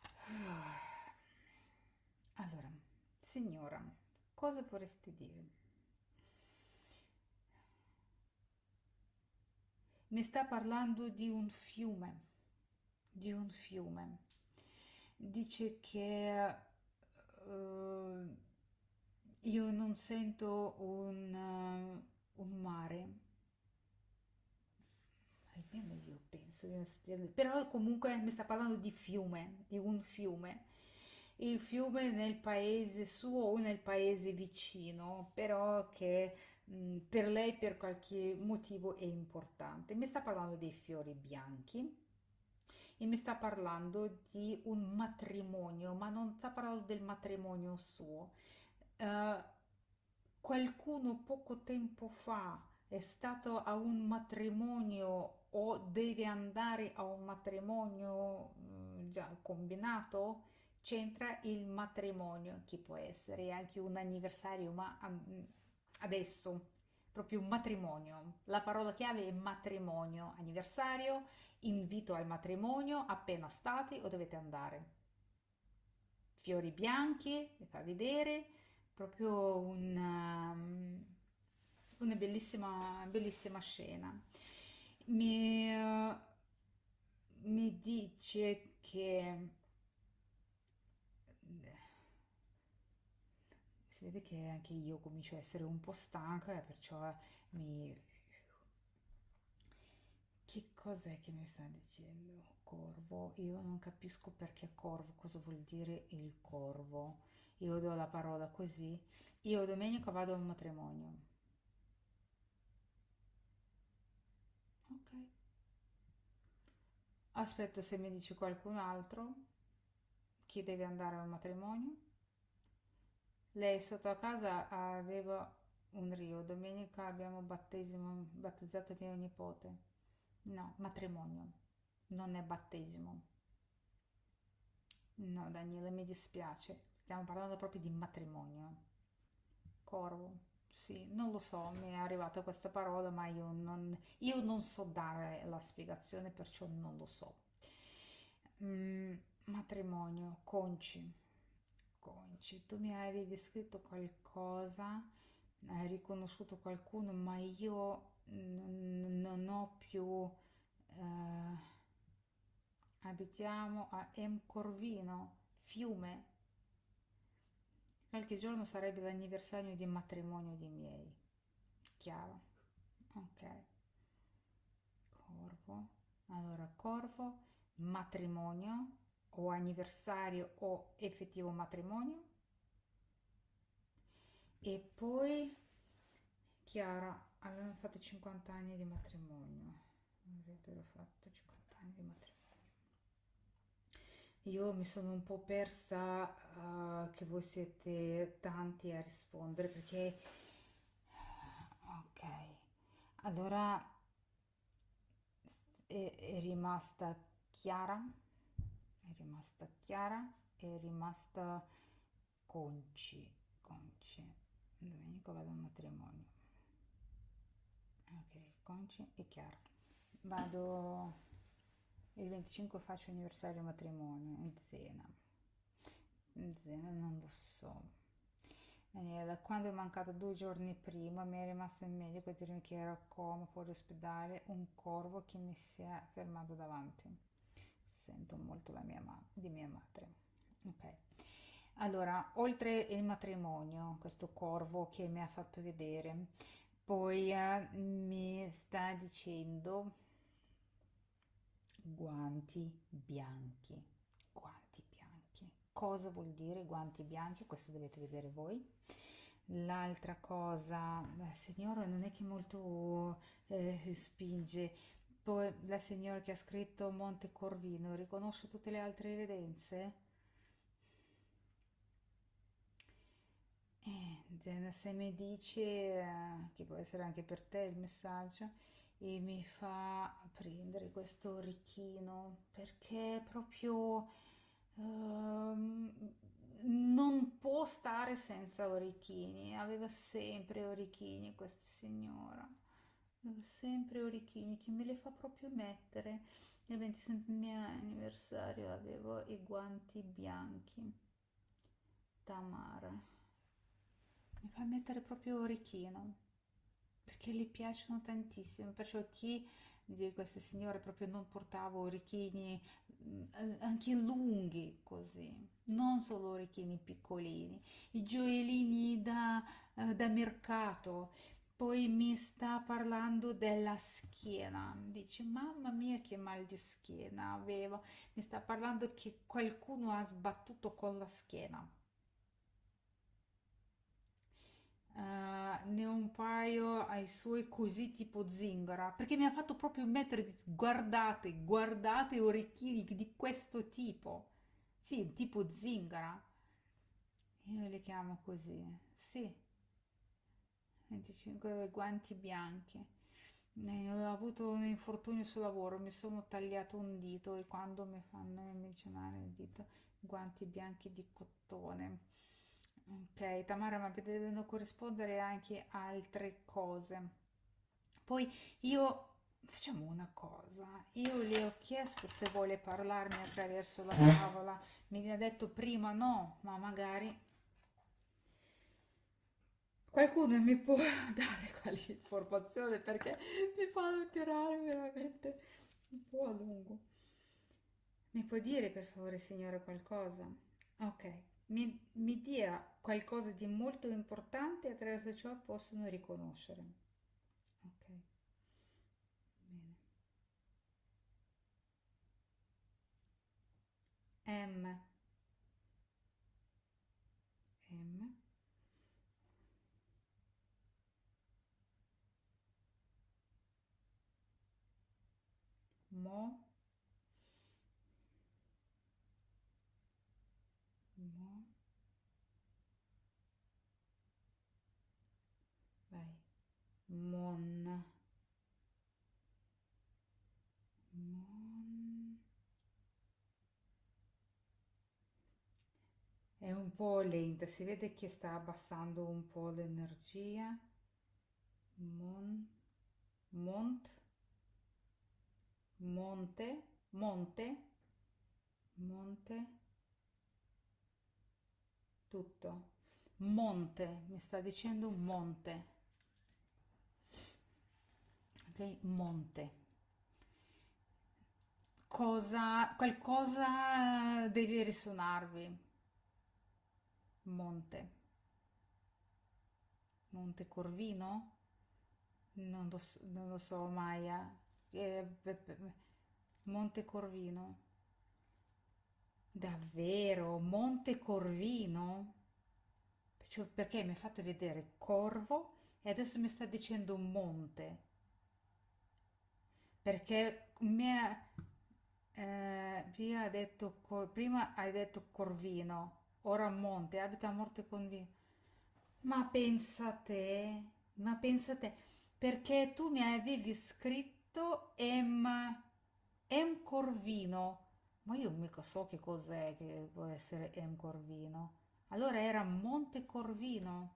Allora, signora, cosa vorresti dire? Mi sta parlando di un fiume. Dice che io non sento un mare, almeno io penso di non sentirlo, però comunque mi sta parlando di fiume, di un fiume. Il fiume nel paese suo o nel paese vicino, però che per lei per qualche motivo è importante. Mi sta parlando dei fiori bianchi e mi sta parlando di un matrimonio, ma non sta parlando del matrimonio suo. Eh, Qualcuno poco tempo fa è stato a un matrimonio o deve andare a un matrimonio già combinato? C'entra il matrimonio, che può essere anche un anniversario, ma adesso proprio un matrimonio. La parola chiave è matrimonio, anniversario, invito al matrimonio, appena stati o dovete andare. Fiori bianchi, mi fa vedere, proprio una bellissima, bellissima scena. Mi, eh, Mi dice che si vede che anche io comincio a essere un po' stanca e perciò mi... Che cos'è che mi sta dicendo? Corvo? Io non capisco perché corvo, cosa vuol dire il corvo. Io do la parola così. Io domenica vado a un matrimonio. Ok. Aspetto se mi dice qualcun altro chi deve andare a un matrimonio. Lei sotto a casa aveva un rio. Domenica abbiamo battezzato mio nipote. No, matrimonio. Non è battesimo. No, Daniele, mi dispiace. Stiamo parlando proprio di matrimonio. Corvo. Sì, non lo so, mi è arrivata questa parola, ma io non so dare la spiegazione, perciò non lo so. Mm, Matrimonio, conci. Conci, tu mi avevi scritto qualcosa, hai riconosciuto qualcuno, ma io non ho più... abitiamo a M. Corvino, fiume. Qualche giorno sarebbe l'anniversario di matrimonio dei miei. Chiaro? Ok. Corvo. Allora, corvo, matrimonio o anniversario o effettivo matrimonio. E poi Chiara, avevano fatto 50 anni di matrimonio. Avrebbero fatto 50 anni di matrimonio. Io mi sono un po' persa, che voi siete tanti a rispondere perché... Ok, allora è rimasta Chiara, è rimasta Chiara, è rimasta Conci, Conci. Domenico vado al matrimonio. Ok, Conci e Chiara. Vado il 25 faccio anniversario matrimonio in Zena. In Zena non lo so. Daniela, quando è mancato 2 giorni prima mi è rimasto il medico a dirmi che ero a coma fuori ospedale, un corvo che mi si è fermato davanti. Sento molto di mia madre. Ok. Allora, oltre il matrimonio, questo corvo che mi ha fatto vedere, poi mi sta dicendo guanti bianchi. Guanti bianchi. Cosa vuol dire guanti bianchi? Questo dovete vedere voi. L'altra cosa, la signora non è che molto spinge. Poi la signora che ha scritto Monte Corvino riconosce tutte le altre evidenze? Zena, se mi dice, che può essere anche per te il messaggio, e mi fa prendere questo orecchino perché proprio non può stare senza orecchini. Aveva sempre orecchini questa signora. Aveva sempre orecchini che me le fa proprio mettere. Il 27 mio anniversario avevo i guanti bianchi. Tamara. Mi fa mettere proprio orecchino. perché le piacciono tantissimo, perciò chi di queste signore proprio non portava orecchini anche lunghi così, non solo orecchini piccolini, i gioiellini da mercato. Poi mi sta parlando della schiena, dice mamma mia che mal di schiena avevo, mi sta parlando che qualcuno ha sbattuto con la schiena. Ne ho un paio ai suoi così tipo zingara, perché mi ha fatto proprio mettere, guardate, guardate orecchini di questo tipo. Sì, tipo zingara. Io li chiamo così. Sì, 25 guanti bianchi. Ho avuto un infortunio sul lavoro, mi sono tagliato un dito e quando mi fanno menzionare il dito, guanti bianchi di cotone. Ok, Tamara, ma devono corrispondere anche altre cose. Poi io facciamo una cosa, io le ho chiesto se vuole parlarmi attraverso la tavola, mi ha detto prima no, ma magari qualcuno mi può dare qualche informazione perché mi fanno tirare veramente un po' a lungo. Mi può dire per favore, signora, qualcosa? Ok, mi dia qualcosa di molto importante attraverso ciò possono riconoscere. Ok, bene. M, M, Mo, Mo, vai. Mon, Mon. È un po' lenta, si vede che sta abbassando un po' l'energia. Mon, Mont, Monte, Monte, Monte, tutto. Monte, mi sta dicendo un monte. Ok, monte. Cosa, qualcosa deve risuonarvi. Monte. Monte Corvino? Non lo so, Maya. Monte Corvino. Davvero? Monte Corvino? Cioè, perché mi ha fatto vedere Corvo e adesso mi sta dicendo monte. Perché prima, ha detto, prima hai detto Corvino, ora monte, abita a Monte Corvino. Ma pensa te, perché tu mi avevi scritto M Corvino, ma io mica so che cos'è che può essere M Corvino. Allora era Monte Corvino.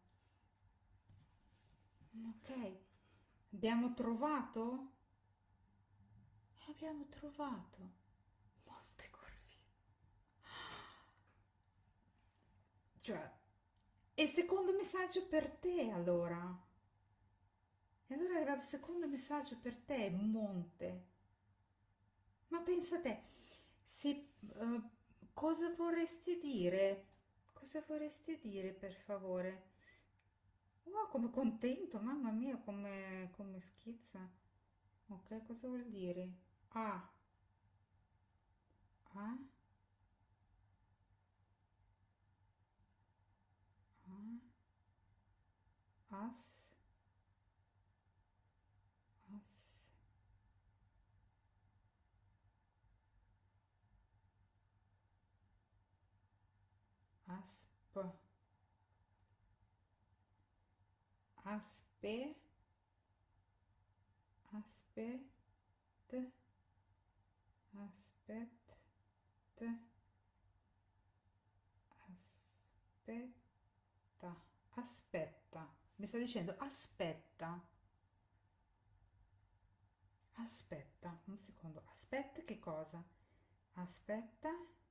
Ok, abbiamo trovato? Abbiamo trovato Monte Corvino. Cioè, e il secondo messaggio per te allora? E allora è arrivato il secondo messaggio per te, Monte. Ma pensa te, se, cosa vorresti dire? Cosa vorresti dire per favore? Oh, come contento, mamma mia, come schizza. Ok, cosa vuol dire? A, A, A, as, as, asp, aspe, aspet, aspet, aspetta, aspetta. Mi sta dicendo aspetta, aspetta, un secondo, aspetta che cosa? Aspetta,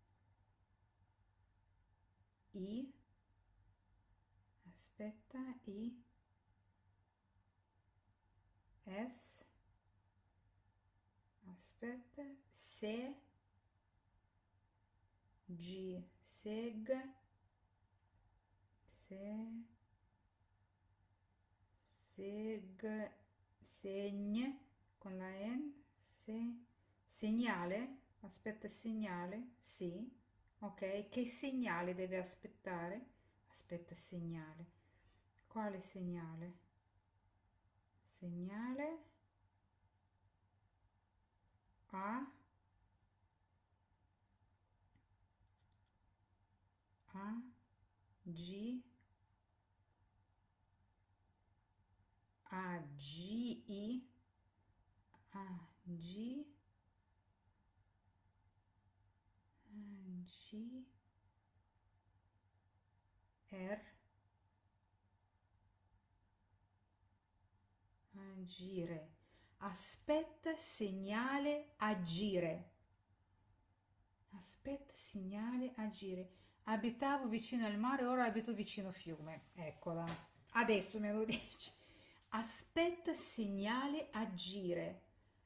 i, aspetta, i, S, aspetta, se, G, seg, se, seg, segn, con la N, se, segnale, aspetta segnale, sì, ok, che segnale deve aspettare? Aspetta segnale, quale segnale? Segnale A, A, G, A, G, I, A, G, A, G, R, agire. Aspetta segnale agire. Aspetta segnale agire. Abitavo vicino al mare, ora abito vicino fiume. Eccola. Adesso me lo dici. Aspetta segnale agire.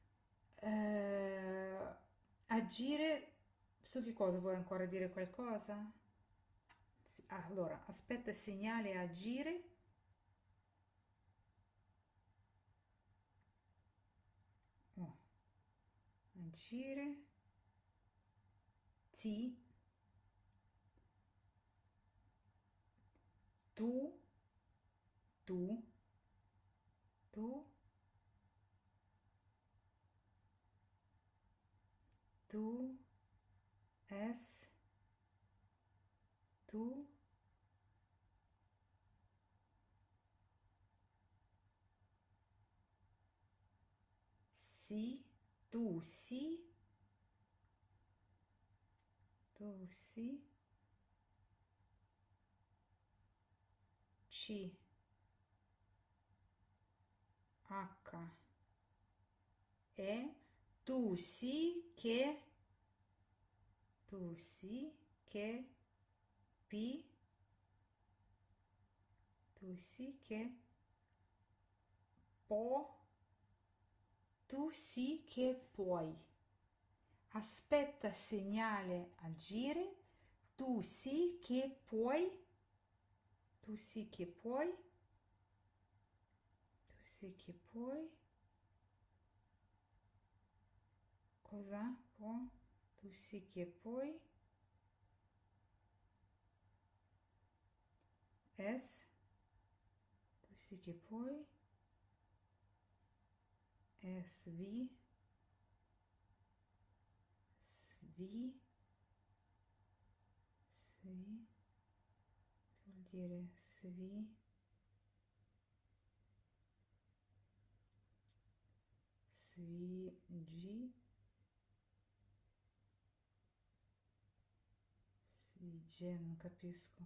Eh, agire su che cosa vuoi ancora dire qualcosa? Sì, allora, aspetta segnale agire. Oh, agire. Ti, tu, tu, tu, tu, es, tu, si, tu, si, tu, si, ci, h, e, tu, si, tu, si, che, pi, tu, si, che, po, tu, si, che puoi. Aspetta segnale agire, tu sì che puoi, tu sì che puoi, tu sì che puoi, cosa può, tu sì che puoi, es, tu sì che puoi, svi, svi, svi, vuol dire svi, svigi, svige, non capisco,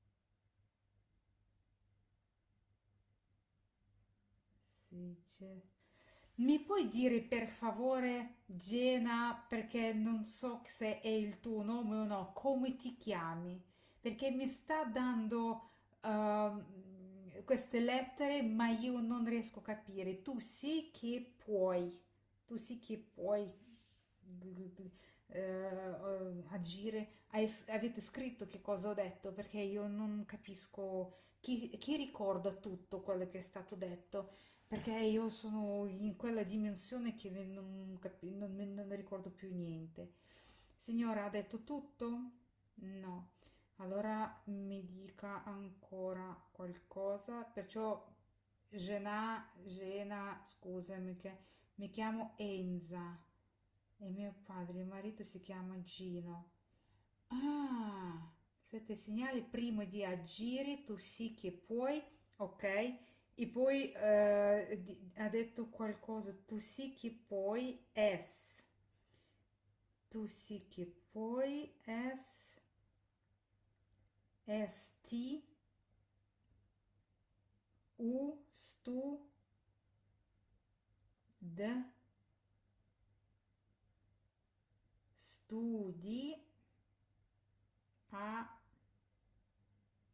svige. Mi puoi dire per favore, Gena, perché non so se è il tuo nome o no, come ti chiami? Perché mi sta dando queste lettere, ma io non riesco a capire. Tu sì che puoi, tu sì che puoi agire. Avete scritto che cosa ho detto? Perché io non capisco chi ricorda tutto quello che è stato detto. Perché io sono in quella dimensione che non ne ricordo più niente. Signora, ha detto tutto? No. Allora mi dica ancora qualcosa. Perciò, Gena, scusami, che mi chiamo Enza e mio padre, il marito si chiama Gino. Ah, aspetta, i segnali prima di agire, tu sì che puoi, ok? E poi ha detto qualcosa, tu sì che puoi, es. Tu sì che puoi, esti, stu, d, studi, a,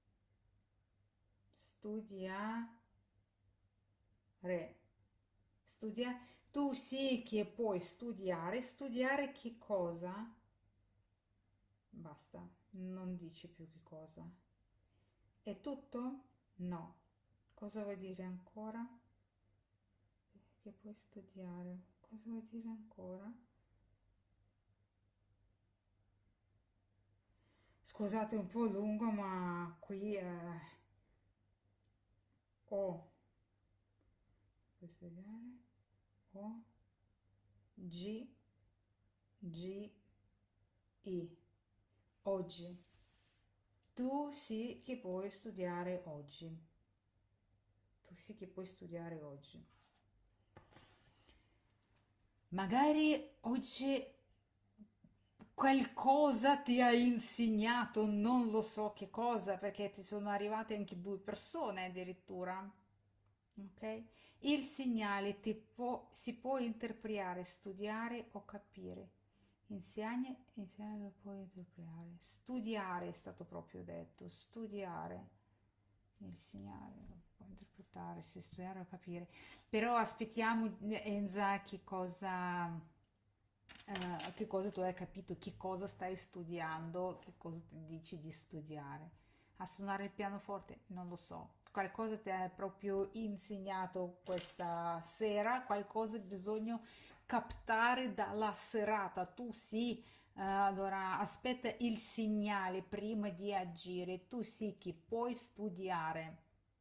studiare, Tu sì che puoi studiare, studiare che cosa? Basta, non dici più che cosa. È tutto? No. Cosa vuoi dire ancora? Che puoi studiare. Cosa vuoi dire ancora? Scusate, è un po' lungo, ma qui O. Puoi studiare? O, G, G, I. Oggi. Tu sì che puoi studiare oggi. Tu sì che puoi studiare oggi. Magari oggi qualcosa ti ha insegnato, non lo so che cosa, perché ti sono arrivate anche due persone addirittura. Ok? Il segnale si può interpretare, studiare o capire. Insieme lo puoi interpretare. Studiare è stato proprio detto, studiare. Il segnale lo può interpretare, sì, studiare o capire. Però aspettiamo, Enza, che cosa tu hai capito, che cosa stai studiando, che cosa ti dici di studiare. A suonare il pianoforte? Non lo so. Qualcosa ti ha proprio insegnato questa sera, qualcosa bisogna captare dalla serata. Tu sì, allora aspetta il segnale prima di agire. Tu sì che puoi studiare.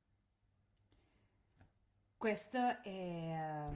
Questo è,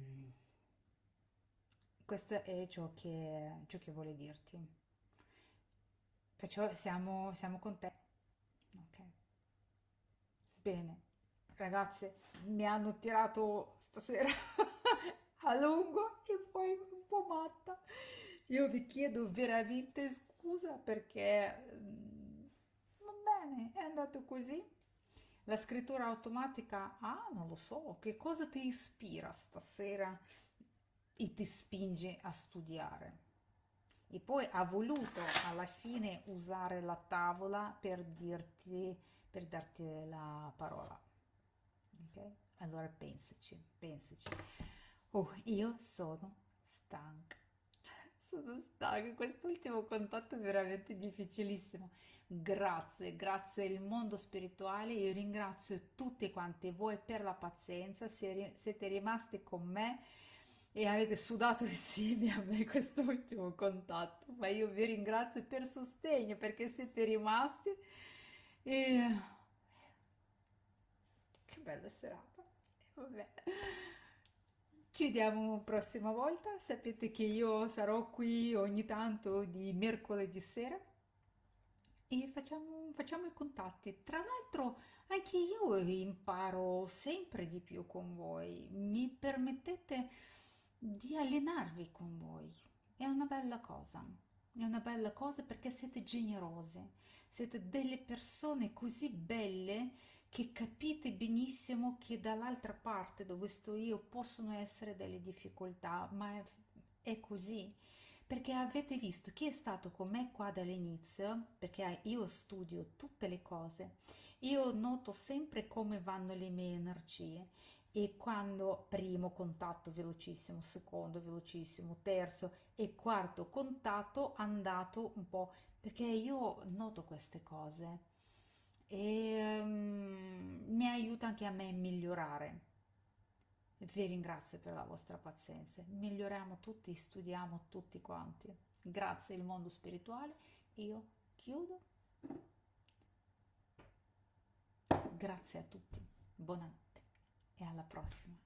questo è ciò che vuole dirti. Perciò siamo con te. Ok, bene. Ragazze, mi hanno tirato stasera a lungo e poi un po' matta. Io vi chiedo veramente scusa perché va bene, è andato così. La scrittura automatica, non lo so, che cosa ti ispira stasera e ti spinge a studiare? E poi ha voluto alla fine usare la tavola per darti la parola. Ok? Allora pensaci, pensaci. Oh, io sono stanca. Sono stanca, quest'ultimo contatto è veramente difficilissimo. Grazie, grazie al mondo spirituale. Io ringrazio tutti quanti voi per la pazienza. Siete rimasti con me e avete sudato insieme a me questo ultimo contatto. Ma io vi ringrazio per il sostegno perché siete rimasti. E che bella serata. E vabbè. Ci vediamo prossima volta. Sapete che io sarò qui ogni tanto di mercoledì sera e facciamo i contatti. Tra l'altro, anche io imparo sempre di più con voi. Mi permettete di allenarvi con voi. È una bella cosa. È una bella cosa perché siete generose. Siete delle persone così belle che capite benissimo che dall'altra parte dove sto io possono essere delle difficoltà, ma è così. Perché avete visto chi è stato con me qua dall'inizio, perché io studio tutte le cose, io noto sempre come vanno le mie energie e quando primo contatto velocissimo, secondo velocissimo, terzo e quarto contatto andato un po', perché io noto queste cose e mi aiuta anche a me a migliorare. Vi ringrazio per la vostra pazienza. Miglioriamo tutti, studiamo tutti quanti. Grazie al mondo spirituale. Io chiudo. Grazie a tutti. Buonanotte e alla prossima.